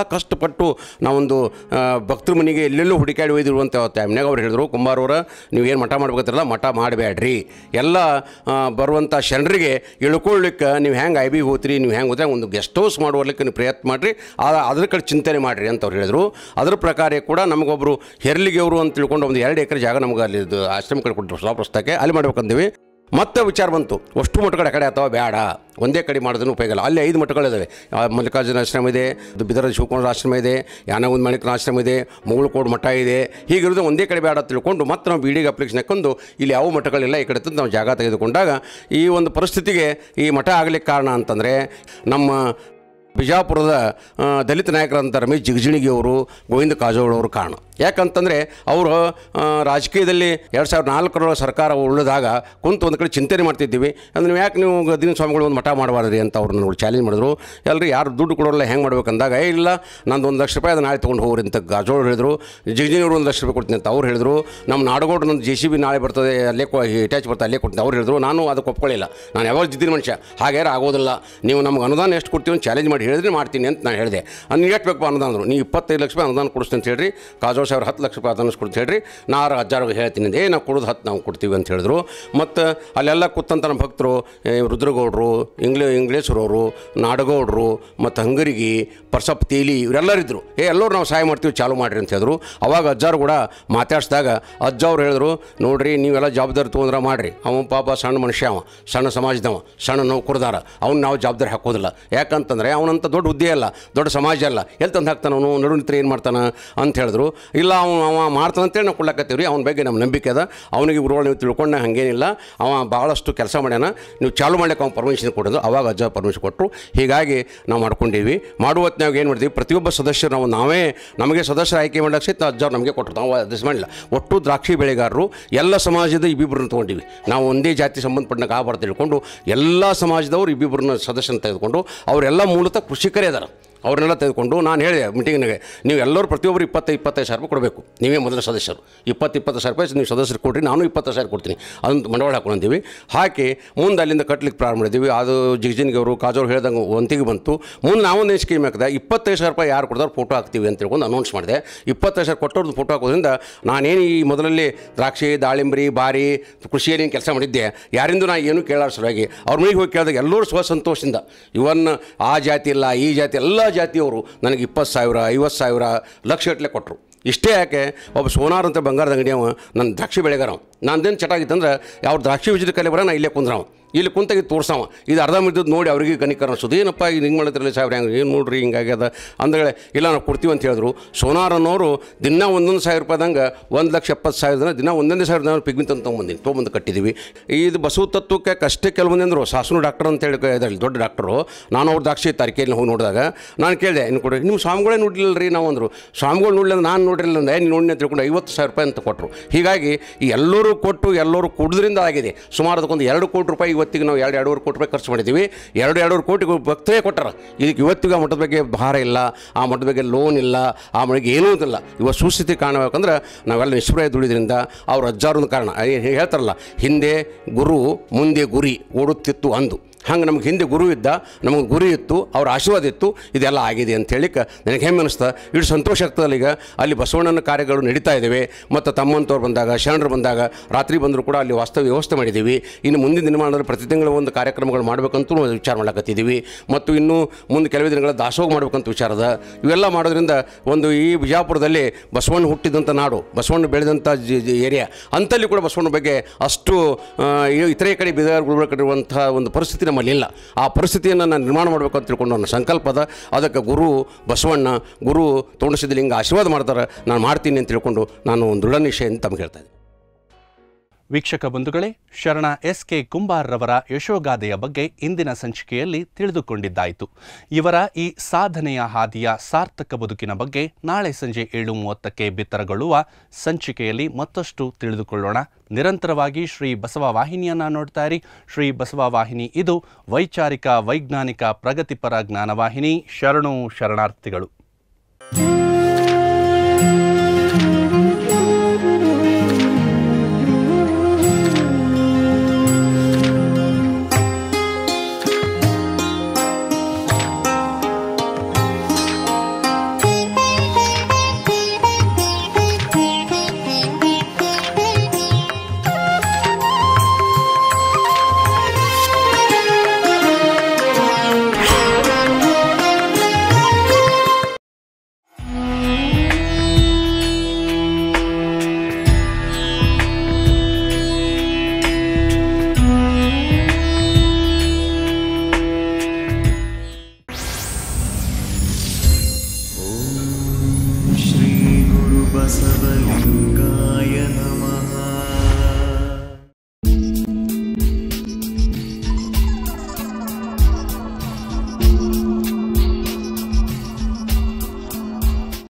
ಕಷ್ಟಪಟ್ಟು ನಾವೊಂದು ಭಕ್ತರ ಮನೆಗೆ ಎಲ್ಲೆಲ್ಲೂ ಹುಡುಕಾಡಿ ಒಯ್ದಿರುವಂಥ ಟೈಮ್ನಾಗ ಅವ್ರು ಹೇಳಿದ್ರು, ಕುಂಬಾರವರ ನೀವೇನು ಮಠ ಮಾಡ್ಬೇಕಂತಾರಲ್ಲ ಮಠ ಮಾಡಬೇಡ್ರಿ, ಎಲ್ಲ ಬರುವಂಥ ಶರಣರಿಗೆ ಇಳ್ಕೊಳ್ಳಿಕ್ಕೆ ನೀವು ಹೆಂಗೆ ಐ ಬಿ ಹೋಗ್ತೀರಿ, ನೀವು ಹೆಂಗೆ ಹೋದ್ರೆ ಒಂದು ಗೆಸ್ಟ್ ಹೌಸ್ ಮಾಡುವಲಿಕ್ಕೆ ನೀವು ಪ್ರಯತ್ನ ಮಾಡಿರಿ, ಅದ್ರ ಕಡೆ ಚಿಂತನೆ ಮಾಡಿರಿ ಅಂತ ಅವ್ರು ಹೇಳಿದ್ರು. ಅದ್ರ ಪ್ರಕಾರ ಕೂಡ ನಮಗೊಬ್ಬರು ಹೆರ್ಲಿಗೆ ಅವರು ಅಂತ ತಿಳ್ಕೊಂಡು ಒಂದು ಎರಡು ಎಕರೆ ಜಾಗ ನಮ್ಗೆ ಅಲ್ಲಿ ಆಶ್ರಮ ಕಡೆ ಕೊಟ್ಟರು ಸ್ವಪ್ರಸ್ತಕ್ಕೆ, ಅಲ್ಲಿ ಮಾಡ್ಬೇಕಂದೀವಿ. ಮತ್ತೆ ವಿಚಾರ ಬಂತು, ಅಷ್ಟು ಮಠಗಳು ಕಡೆ ಅಥವಾ ಬೇಡ, ಒಂದೇ ಕಡೆ ಮಾಡೋದನ್ನು ಉಪಯೋಗ ಇಲ್ಲ. ಅಲ್ಲಿ ಐದು ಮಠಗಳಿದ್ದಾವೆ. ಮಲ್ಲಿಕಾರ್ಜುನ ಆಶ್ರಮ ಇದೆ, ಬಿದರ ಶಿವಕುಮಾರ ಆಶ್ರಮ ಇದೆ, ಯಾನಗುಂದ ಮಾಣಿಕನ ಆಶ್ರಮ ಇದೆ, ಮುಗುಳುಕೋಡು ಮಠ ಇದೆ. ಹೀಗಿರೋದು ಒಂದೇ ಕಡೆ ಬೇಡ ತಿಳ್ಕೊಂಡು ಮತ್ತೆ ನಾವು ಬಿ ಡಿಗೆ ಅಪ್ಲಿಕೇಶನ್ ಹಾಕೊಂಡು ಇಲ್ಲಿ ಯಾವ ಮಠಗಳಿಲ್ಲ ಈ ಕಡೆ ತಂದು ನಾವು ಜಾಗ ತೆಗೆದುಕೊಂಡಾಗ ಈ ಒಂದು ಪರಿಸ್ಥಿತಿಗೆ ಈ ಮಠ ಆಗಲಿಕ್ಕೆ ಕಾರಣ ಅಂತಂದರೆ ನಮ್ಮ ಬಿಜಾಪುರದ ದಲಿತ ನಾಯಕರಂತ ರಮೇಶ್ ಜಿಗಜಿಣಿಗಿಯವರು, ಗೋವಿಂದ ಕಾಜೋಳವರು ಕಾರಣ. ಯಾಕಂತಂದರೆ ಅವರು ರಾಜಕೀಯದಲ್ಲಿ ಎರಡು ಸಾವಿರದ ನಾಲ್ಕರ ಸರ್ಕಾರ ಉಳಿದಾಗ ಕುಂತು ಒಂದು ಕಡೆ ಚಿಂತನೆ ಮಾಡ್ತಿದ್ದೀವಿ, ಅಂದ್ರೆ ನೀವು ಯಾಕೆ ನೀವು ಗದಿನ ಸ್ವಾಮಿಗಳು ಒಂದು ಮಠ ಮಾಡಬಾರ್ದ್ರಿ ಅಂತ ಅವ್ರು ನನಗೆ ಚಾಲೆಂಜ್ ಮಾಡಿದ್ರು. ಎಲ್ಲರೂ ಯಾರು ದುಡ್ಡು ಕೊಡೋಲ್ಲ ಹೆಂಗೆ ಮಾಡ್ಬೇಕಂದಾಗ, ಏ ಇಲ್ಲ ನಂದು ಒಂದು ಲಕ್ಷ ರೂಪಾಯಿ ಅದು ನಾಳೆ ತೊಗೊಂಡು ಹೋಗ್ರಿ ಅಂತ ಕಾಜೋಳು ಹೇಳಿದ್ರು. ಜಿಗಜಿಣಿಯವರು ಒಂದು ಲಕ್ಷ ರೂಪಾಯಿ ಕೊಡ್ತೀನಿ ಅಂತ ಅವ್ರು ಹೇಳಿದ್ರು. ನಮ್ಮ ನಾಡಗೌಡರು ನಂದು ಜೆ ಸಿ ಬಿ ನಾಳೆ ಬರ್ತದೆ, ಅಲ್ಲೇ ಅಟ್ಯಾಚ್ ಬರ್ತದೆ, ಅಲ್ಲೇ ಕೊಡ್ತೀನಿ ಅವ್ರು ಹೇಳಿದ್ರು. ನಾನು ಅದಕ್ಕೆ ಒಪ್ಕೊಳ್ಳಿಲ್ಲ, ನಾನು ಯಾವಾಗ ಜಿದ್ದಿನ ಮನುಷ್ಯ, ಹಾಗೇರ ಆಗೋದಿಲ್ಲ, ನೀವು ನಮ್ಗೆ ಅನುದಾನ ಎಷ್ಟು ಕೊಡ್ತೀವಿ ಅಂತ ಚಾಲೆಂಜ್ ಮಾಡಿ ಹೇಳಿದ್ರೆ ಮಾಡ್ತೀನಿ ಅಂತ ನಾನು ಹೇಳಿದೆ. ಅದು ಎಷ್ಟು ಬೇಕು ಅನುದಾನ ಅಂದರು, ನೀವು ಇಪ್ಪತ್ತೈದು ಲಕ್ಷ ರೂಪಾಯಿ ಅನುದಾನ ಕೊಡಿಸ್ತೀನಿ ಅಂತ ಹೇಳ್ರಿ, ಕಾಜೋಳ ಸಾವಿರ ಹತ್ತು ಲಕ್ಷ ರೂಪಾಯಿ ಅನುದಾನ ಕೊಡ್ತೀನಿ ಹೇಳ್ರಿ, ನಾರು ಹಜಾರು ಹೇಳ್ತೀನಿ ಅಂತ, ಏ ನಾವು ಕೊಡೋದು ಹತ್ತು ನಾವು ಕೊಡ್ತೀವಿ ಅಂತ ಹೇಳಿದ್ರು. ಮತ್ತು ಅಲ್ಲೆಲ್ಲ ಕೂತಂತ ನಮ್ಮ ಭಕ್ತರು ರುದ್ರಗೌಡರು, ಇಂಗ್ಲೇ ಇಂಗ್ಲೇಶ್ವರವರು, ನಾಡಗೌಡರು, ಮತ್ತು ಹಂಗರಿಗೆ, ಪರ್ಸಪ್ ತೇಲಿ ಇವರೆಲ್ಲರಿದ್ದರು. ಏ ಎಲ್ಲರೂ ನಾವು ಸಹಾಯ ಮಾಡ್ತೀವಿ ಚಾಲು ಮಾಡಿರಿ ಅಂತ ಹೇಳಿದ್ರು. ಅವಾಗ ಅಜ್ಜಾರು ಕೂಡ ಮಾತಾಡಿಸಿದಾಗ ಅಜ್ಜ ಅವ್ರು ಹೇಳಿದ್ರು, ನೋಡಿರಿ ನೀವೆಲ್ಲ ಜವಾಬ್ದಾರಿ ತೊಗೊಂಡ್ರೆ ಮಾಡಿರಿ, ಅವನು ಪಾಪ ಸಣ್ಣ ಮನುಷ್ಯ, ಅವ ಸಣ್ಣ ಸಮಾಜದವ, ಸಣ್ಣ ನೌಕರದಾರ, ಅವ್ನು ನಾವು ಜವಾಬ್ದಾರಿ ಹಾಕೋದಿಲ್ಲ. ಯಾಕಂತಂದರೆ ಅವನಂತ ದೊಡ್ಡ ಹುದ್ದೆ ಅಲ್ಲ, ದೊಡ್ಡ ಸಮಾಜ ಅಲ್ಲ, ಎಲ್ಲಿ ತಂದು ಹಾಕ್ತಾನೆ ಅವನು, ನಡು ನಿಂತ್ರೆ ಏನು ಮಾಡ್ತಾನೆ ಅಂತ ಹೇಳಿದ್ರು. ಇಲ್ಲ ಅವನು ಅವ ಮಾಡ್ತಾನೆ ಅಂತೇಳಿ ನಾವು ಕೊಡ್ಲಾಕತ್ತೀವಿ ರೀ, ಅವನ ಬಗ್ಗೆ ನಮ್ಮ ನಂಬಿಕೆ ಅದ, ಅವನಿಗೆ ಗುರುಗಳು ನೀವು ತಿಳ್ಕೊಂಡ ಹಾಗೇನಿಲ್ಲ, ಅವ ಭಾಳಷ್ಟು ಕೆಲಸ ಮಾಡ್ಯಾನ, ನೀವು ಚಾಲು ಮಾಡ್ಲಿಕ್ಕೆ ಅವ್ನು ಪರ್ಮಿಷನ್ ಕೊಡೋದು. ಅವಾಗ ಅಜ್ಜ ಪರ್ಮಿಷನ್ ಕೊಟ್ಟರು. ಹೀಗಾಗಿ ನಾವು ಮಾಡ್ಕೊಂಡಿವಿ. ಮಾಡುವ ಹೊತ್ತಿನಾಗ ಏನು ಮಾಡ್ತೀವಿ, ಪ್ರತಿಯೊಬ್ಬ ಸದಸ್ಯರು ನಾವು ನಾವೇ ನಮಗೆ ಸದಸ್ಯರ ಆಯ್ಕೆ ಮಾಡಕ್ಕೆ ಸಹಿತ ಅಜ್ಜ ನಮಗೆ ಕೊಟ್ಟರು, ನಾವು ಅದಸ್ ಮಾಡಿಲ್ಲ. ಒಟ್ಟು ದ್ರಾಕ್ಷಿ ಬೆಳೆಗಾರರು ಎಲ್ಲ ಸಮಾಜದ ಇಬ್ಬಿಬ್ಬರನ್ನ ತೊಗೊಂಡಿವಿ. ನಾವು ಒಂದೇ ಜಾತಿ ಸಂಬಂಧಪಟ್ಟನಾಗ ಆಗಬಾರ್ದು ತಿಳ್ಕೊಂಡು ಎಲ್ಲ ಸಮಾಜದವರು ಇಬ್ಬಿಬ್ಬರನ್ನ ಸದಸ್ಯನ ತೆಗೆದುಕೊಂಡು ಅವರೆಲ್ಲ ಮೂಲತಃ ಕೃಷಿಕರೇ ಅದಾರ, ಅವ್ರನ್ನೆಲ್ಲ ತೆಗೆದುಕೊಂಡು ನಾನು ಹೇಳಿದೆ ಮೀಟಿಂಗ್ನಾಗೆ, ನೀವು ಎಲ್ಲರೂ ಪ್ರತಿಯೊಬ್ಬರು ಇಪ್ಪತ್ತೈದು ಇಪ್ಪತ್ತೈದು ಸಾವಿರ ರೂಪಾಯಿ ಕೊಡಬೇಕು, ನೀವೇ ಮೊದಲ ಸದಸ್ಯರು, ಇಪ್ಪತ್ತು ಇಪ್ಪತ್ತು ಸಾವಿರ ರೂಪಾಯಿ ನೀವು ಸದಸ್ಯರು ಕೊಡ್ರಿ, ನಾನು ಇಪ್ಪತ್ತು ಸಾವಿರ ಕೊಡ್ತೀನಿ, ಅದನ್ನು ಬಂಡವಾಳ ಹಾಕೊಂಡಿದ್ದೀವಿ. ಹಾಕಿ ಮುಂದೆ ಅಲ್ಲಿಂದ ಕಟ್ಲಿಕ್ಕೆ ಪ್ರಾರಂಭ ಮಾಡಿದ್ದೀವಿ. ಅದು ಜಿಗಜಿನ್ಗೆ ಅವರು ಕಾಜೋರು ಹೇಳ್ದಂಗೆ ಒಂತಿಗೆ ಬಂತು. ಮುಂದೆ ನಾವೊಂದು ಸ್ಕೀಮ್ ಹಾಕಿದೆ, ಇಪ್ಪತ್ತೈದು ಸಾವಿರ ರೂಪಾಯಿ ಯಾರು ಕೊಡ್ತಾರೆ ಫೋಟೋ ಹಾಕ್ತೀವಿ ಅಂತ ತಿಳ್ಕೊಂಡು ಅನೌನ್ಸ್ ಮಾಡಿದೆ. ಇಪ್ಪತ್ತೈದು ಸಾವಿರ ಕೊಟ್ಟವ್ರದ್ದು ಫೋಟೋ ಹಾಕೋದ್ರಿಂದ ನಾನೇನು ಈ ಮೊದಲಲ್ಲಿ ದ್ರಾಕ್ಷಿ, ದಾಳಿಂಬರಿ, ಬಾರಿ ಕೃಷಿಯಲ್ಲಿ ಕೆಲಸ ಮಾಡಿದ್ದೆ, ಯಾರಿಂದ ನಾನು ಏನೂ ಕೇಳಾರ ಸಲುವಾಗಿ ಅವ್ರ ಮನೆಗೆ ಹೋಗಿ ಕೇಳಿದಾಗ ಎಲ್ಲರೂ ಸ್ವಸಂತೋಷದಿಂದ, ಇವನ್ ಆ ಜಾತಿ ಇಲ್ಲ ಈ ಜಾತಿ ಎಲ್ಲ ಜಾತಿಯವರು ನನಗೆ ಇಪ್ಪತ್ತು ಸಾವಿರ ಐವತ್ತು ಸಾವಿರ ಲಕ್ಷಗಟ್ಟಲೆ ಕೊಟ್ಟರು. ಇಷ್ಟೇ ಯಾಕೆ, ಒಬ್ಬ ಸೋನಾರ್ ಅಂತ ಬಂಗಾರದ ಅಂಗಡಿ ಅವ ನನ್ನ ದ್ರಾಕ್ಷಿ ಬೆಳೆಗಾರ, ನಂದೇನು ಚಟಾಗಿತ್ತಂದ್ರೆ ಅವ್ರು ದ್ರಾಕ್ಷಿ ವಿಜಯ ಕಲೆ ಬರ ನಾ ಇಲ್ಲೇ ಕುಂದ್ರವ, ಇಲ್ಲಿ ಕುಂತಾಗಿ ತೋರ್ಸವ, ಇದು ಅರ್ಧ ಮಿದ್ದದ್ದು ನೋಡಿ ಅವರಿಗೆ ಕನಿಕರ ಅನ್ಸೋದು, ಏನಪ್ಪ ಇದು ಹಿಂಗೆ ಮಾಡಿದ್ರಲ್ಲಿ ಸಾವಿರ ಹೆಂಗೆ ಏನು ನೋಡ್ರಿ ಹಿಂಗಾಗ್ಯದ ಅಂದಗಳೇ, ಇಲ್ಲ ನಾವು ಕೊಡ್ತೀವಿ ಅಂತ ಹೇಳಿದ್ರು. ಸೋನಾರ್ ಅನ್ನೋರು ದಿನ ಒಂದೊಂದು ಸಾವಿರ ರೂಪಾಯಿದಂಗೆ ಒಂದು ಲಕ್ಷ ಎಪ್ಪತ್ತು ಸಾವಿರ ದಿನ ದಿನ ಒಂದೊಂದೇ ಸಾವಿರ ದಿನ ಪಿಗ್ಮಿಂಟ್ ಅಂತ ತೊಗೊಂಬಂದಿನಿ, ತೊಗೊಂಬಂದು ಕಟ್ಟಿದ್ದೀವಿ. ಇದು ಬಸವ ತತ್ವಕ್ಕೆ ಕಷ್ಟೇ ಕೆಲವೊಂದು ಅಂದರು. ಸಾಸನು ಡಾಕ್ಟರ್ ಅಂತ ಹೇಳಿ ಇದರಲ್ಲಿ ದೊಡ್ಡ ಡಾಕ್ಟರು, ನಾನು ಅವ್ರ ದ್ರಾಕ್ಷಿ ತಾರೀಕೆಯಲ್ಲಿ ಹೋಗಿ ನೋಡಿದಾಗ ನಾನು ಕೇಳಿದೆ, ಇನ್ನು ಕೊಡಿ ನಿಮ್ಮ ಸ್ವಾಮಿಗಳೇ ನೋಡಲಿಲ್ಲ ರೀ ನಾವು ಅಂದರು. ಸ್ವಾಮಿಗಳು ನೋಡಲಿಲ್ಲ, ನಾನು ನೋಡಿರಲಿಲ್ಲ ಅಂದ್ರೆ ನೀನು ನೋಡಿ ಅಂತ ತಿಳ್ಕೊಂಡು ಐವತ್ತು ಸಾವಿರ ರೂಪಾಯಿ ಅಂತ ಕೊಟ್ಟರು. ಹೀಗಾಗಿ ಈ ಎಲ್ಲರೂ ಕೊಟ್ಟು ಎಲ್ಲರೂ ಕೊಡೋದ್ರಿಂದ ಆಗಿದೆ. ಸುಮಾರು ಅದಕ್ಕೊಂದು ಎರಡು ಕೋಟಿ ರೂಪಾಯಿ ಇವತ್ತಿಗೆ ನಾವು ಎರಡು ಎರಡೂವರೆ ಕೋಟಿ ರೂಪಾಯಿ ಖರ್ಚು ಮಾಡಿದ್ದೀವಿ. ಎರಡು ಎರಡೂವರೆ ಕೋಟಿ ಭಕ್ತರೇ ಕೊಟ್ಟಾರ. ಇದಕ್ಕೆ ಇವತ್ತಿಗೆ ಆ ಮಠದ ಬಗ್ಗೆ ಭಾರ ಇಲ್ಲ, ಆ ಮಠದ ಬಗ್ಗೆ ಲೋನ್ ಇಲ್ಲ, ಆ ಮನೆಗೆ ಏನೂ ಇಲ್ಲ. ಇವತ್ತು ಸುಸ್ಥಿತಿ ಕಾಣಬೇಕಂದ್ರೆ ನಾವೆಲ್ಲ ನಿಷ್ಪ್ರಾಯ ದುಡಿದ್ರಿಂದ ಅವ್ರ ಅಜ್ಜಾರೊಂದು ಕಾರಣ. ಹೇಳ್ತಾರಲ್ಲ, ಹಿಂದೆ ಗುರು ಮುಂದೆ ಗುರಿ ಓಡುತ್ತಿತ್ತು ಅಂದು, ಹಂಗೆ ನಮ್ಗೆ ಹಿಂದೆ ಗುರು ಇದ್ದ, ನಮಗೆ ಗುರಿ ಇತ್ತು, ಅವ್ರ ಆಶೀರ್ವಾದ ಇತ್ತು, ಇದೆಲ್ಲ ಆಗಿದೆ ಅಂತ ಹೇಳಿಕ್ಕೆ ನನಗೆ ಹೆಮ್ಮೆ ಅನ್ನಿಸ್ತಾ. ಇಷ್ಟು ಸಂತೋಷ ಆಗ್ತದಲ್ಲ. ಈಗ ಅಲ್ಲಿ ಬಸವಣ್ಣನ ಕಾರ್ಯಗಳು ನಡೀತಾ ಇದ್ದಾವೆ. ಮತ್ತು ತಮ್ಮಂತವ್ರು ಬಂದಾಗ, ಶರಣರು ಬಂದಾಗ ರಾತ್ರಿ ಬಂದರೂ ಕೂಡ ಅಲ್ಲಿ ವಾಸ್ತವ ವ್ಯವಸ್ಥೆ ಮಾಡಿದ್ದೀವಿ. ಇನ್ನು ಮುಂದಿನ ದಿನಮಾನದಲ್ಲಿ ಪ್ರತಿ ತಿಂಗಳು ಒಂದು ಕಾರ್ಯಕ್ರಮಗಳು ಮಾಡಬೇಕಂತೂ ವಿಚಾರ ಮಾಡ್ಲಕತ್ತಿದ್ದೀವಿ. ಮತ್ತು ಇನ್ನೂ ಮುಂದೆ ಕೆಲವೇ ದಿನಗಳ ದಾಸೋಹ ಮಾಡಬೇಕಂತ ವಿಚಾರದ. ಇವೆಲ್ಲ ಮಾಡೋದ್ರಿಂದ ಒಂದು ಈ ಬಿಜಾಪುರದಲ್ಲಿ ಬಸವಣ್ಣ ಹುಟ್ಟಿದಂಥ ನಾಡು, ಬಸವಣ್ಣ ಬೆಳೆದಂಥ ಏರಿಯಾ, ಅಂತಲ್ಲಿ ಕೂಡ ಬಸವಣ್ಣ ಬಗ್ಗೆ ಅಷ್ಟು ಇತರೆ ಕಡೆ ಬೀದರ್ ಗುಲ್ಬರ್ಗ ಕಡೆ ಇರುವಂಥ ಒಂದು ಪರಿಸ್ಥಿತಿ ನಮ್ಮಲ್ಲಿಲ್ಲ. ಆ ಪರಿಸ್ಥಿತಿಯನ್ನು ನಾನು ನಿರ್ಮಾಣ ಮಾಡಬೇಕು ಅಂತ ತಿಳ್ಕೊಂಡು ನನ್ನ ಸಂಕಲ್ಪದ. ಅದಕ್ಕೆ ಗುರು ಬಸವಣ್ಣ, ಗುರು ತೋಂಡಸಿದ್ದಲಿಂಗ ಆಶೀರ್ವಾದ ಮಾಡ್ತಾರೆ, ನಾನು ಮಾಡ್ತೀನಿ ಅಂತ ತಿಳ್ಕೊಂಡು ನಾನು ದೃಢ ನಿಶ್ಚಯ ಅಂತ ತಮಗೆ ಹೇಳ್ತಾ ಇದ್ದೀನಿ. ವೀಕ್ಷಕ ಬಂಧುಗಳೇ, ಶರಣ ಎಸ್ ಕೆ ಕುಂಬಾರ್ರವರ ಯಶೋಗಾಥೆಯ ಬಗ್ಗೆ ಇಂದಿನ ಸಂಚಿಕೆಯಲ್ಲಿ ತಿಳಿದುಕೊಂಡಿದ್ದಾಯಿತು. ಇವರ ಈ ಸಾಧನೆಯ ಹಾದಿಯ ಸಾರ್ಥಕ ಬದುಕಿನ ಬಗ್ಗೆ ನಾಳೆ ಸಂಜೆ ಏಳು ಮೂವತ್ತಕ್ಕೆ ಬಿತ್ತರಗೊಳ್ಳುವ ಸಂಚಿಕೆಯಲ್ಲಿ ಮತ್ತಷ್ಟು ತಿಳಿದುಕೊಳ್ಳೋಣ. ನಿರಂತರವಾಗಿ ಶ್ರೀ ಬಸವ ವಾಹಿನಿಯನ್ನು ನೋಡ್ತಾ ಇರಿ. ಶ್ರೀ ಬಸವ ವಾಹಿನಿ ಇದು ವೈಚಾರಿಕ, ವೈಜ್ಞಾನಿಕ, ಪ್ರಗತಿಪರ ಜ್ಞಾನವಾಹಿನಿ. ಶರಣು ಶರಣಾರ್ಥಿಗಳು. ಬಸವಲಿಂಗ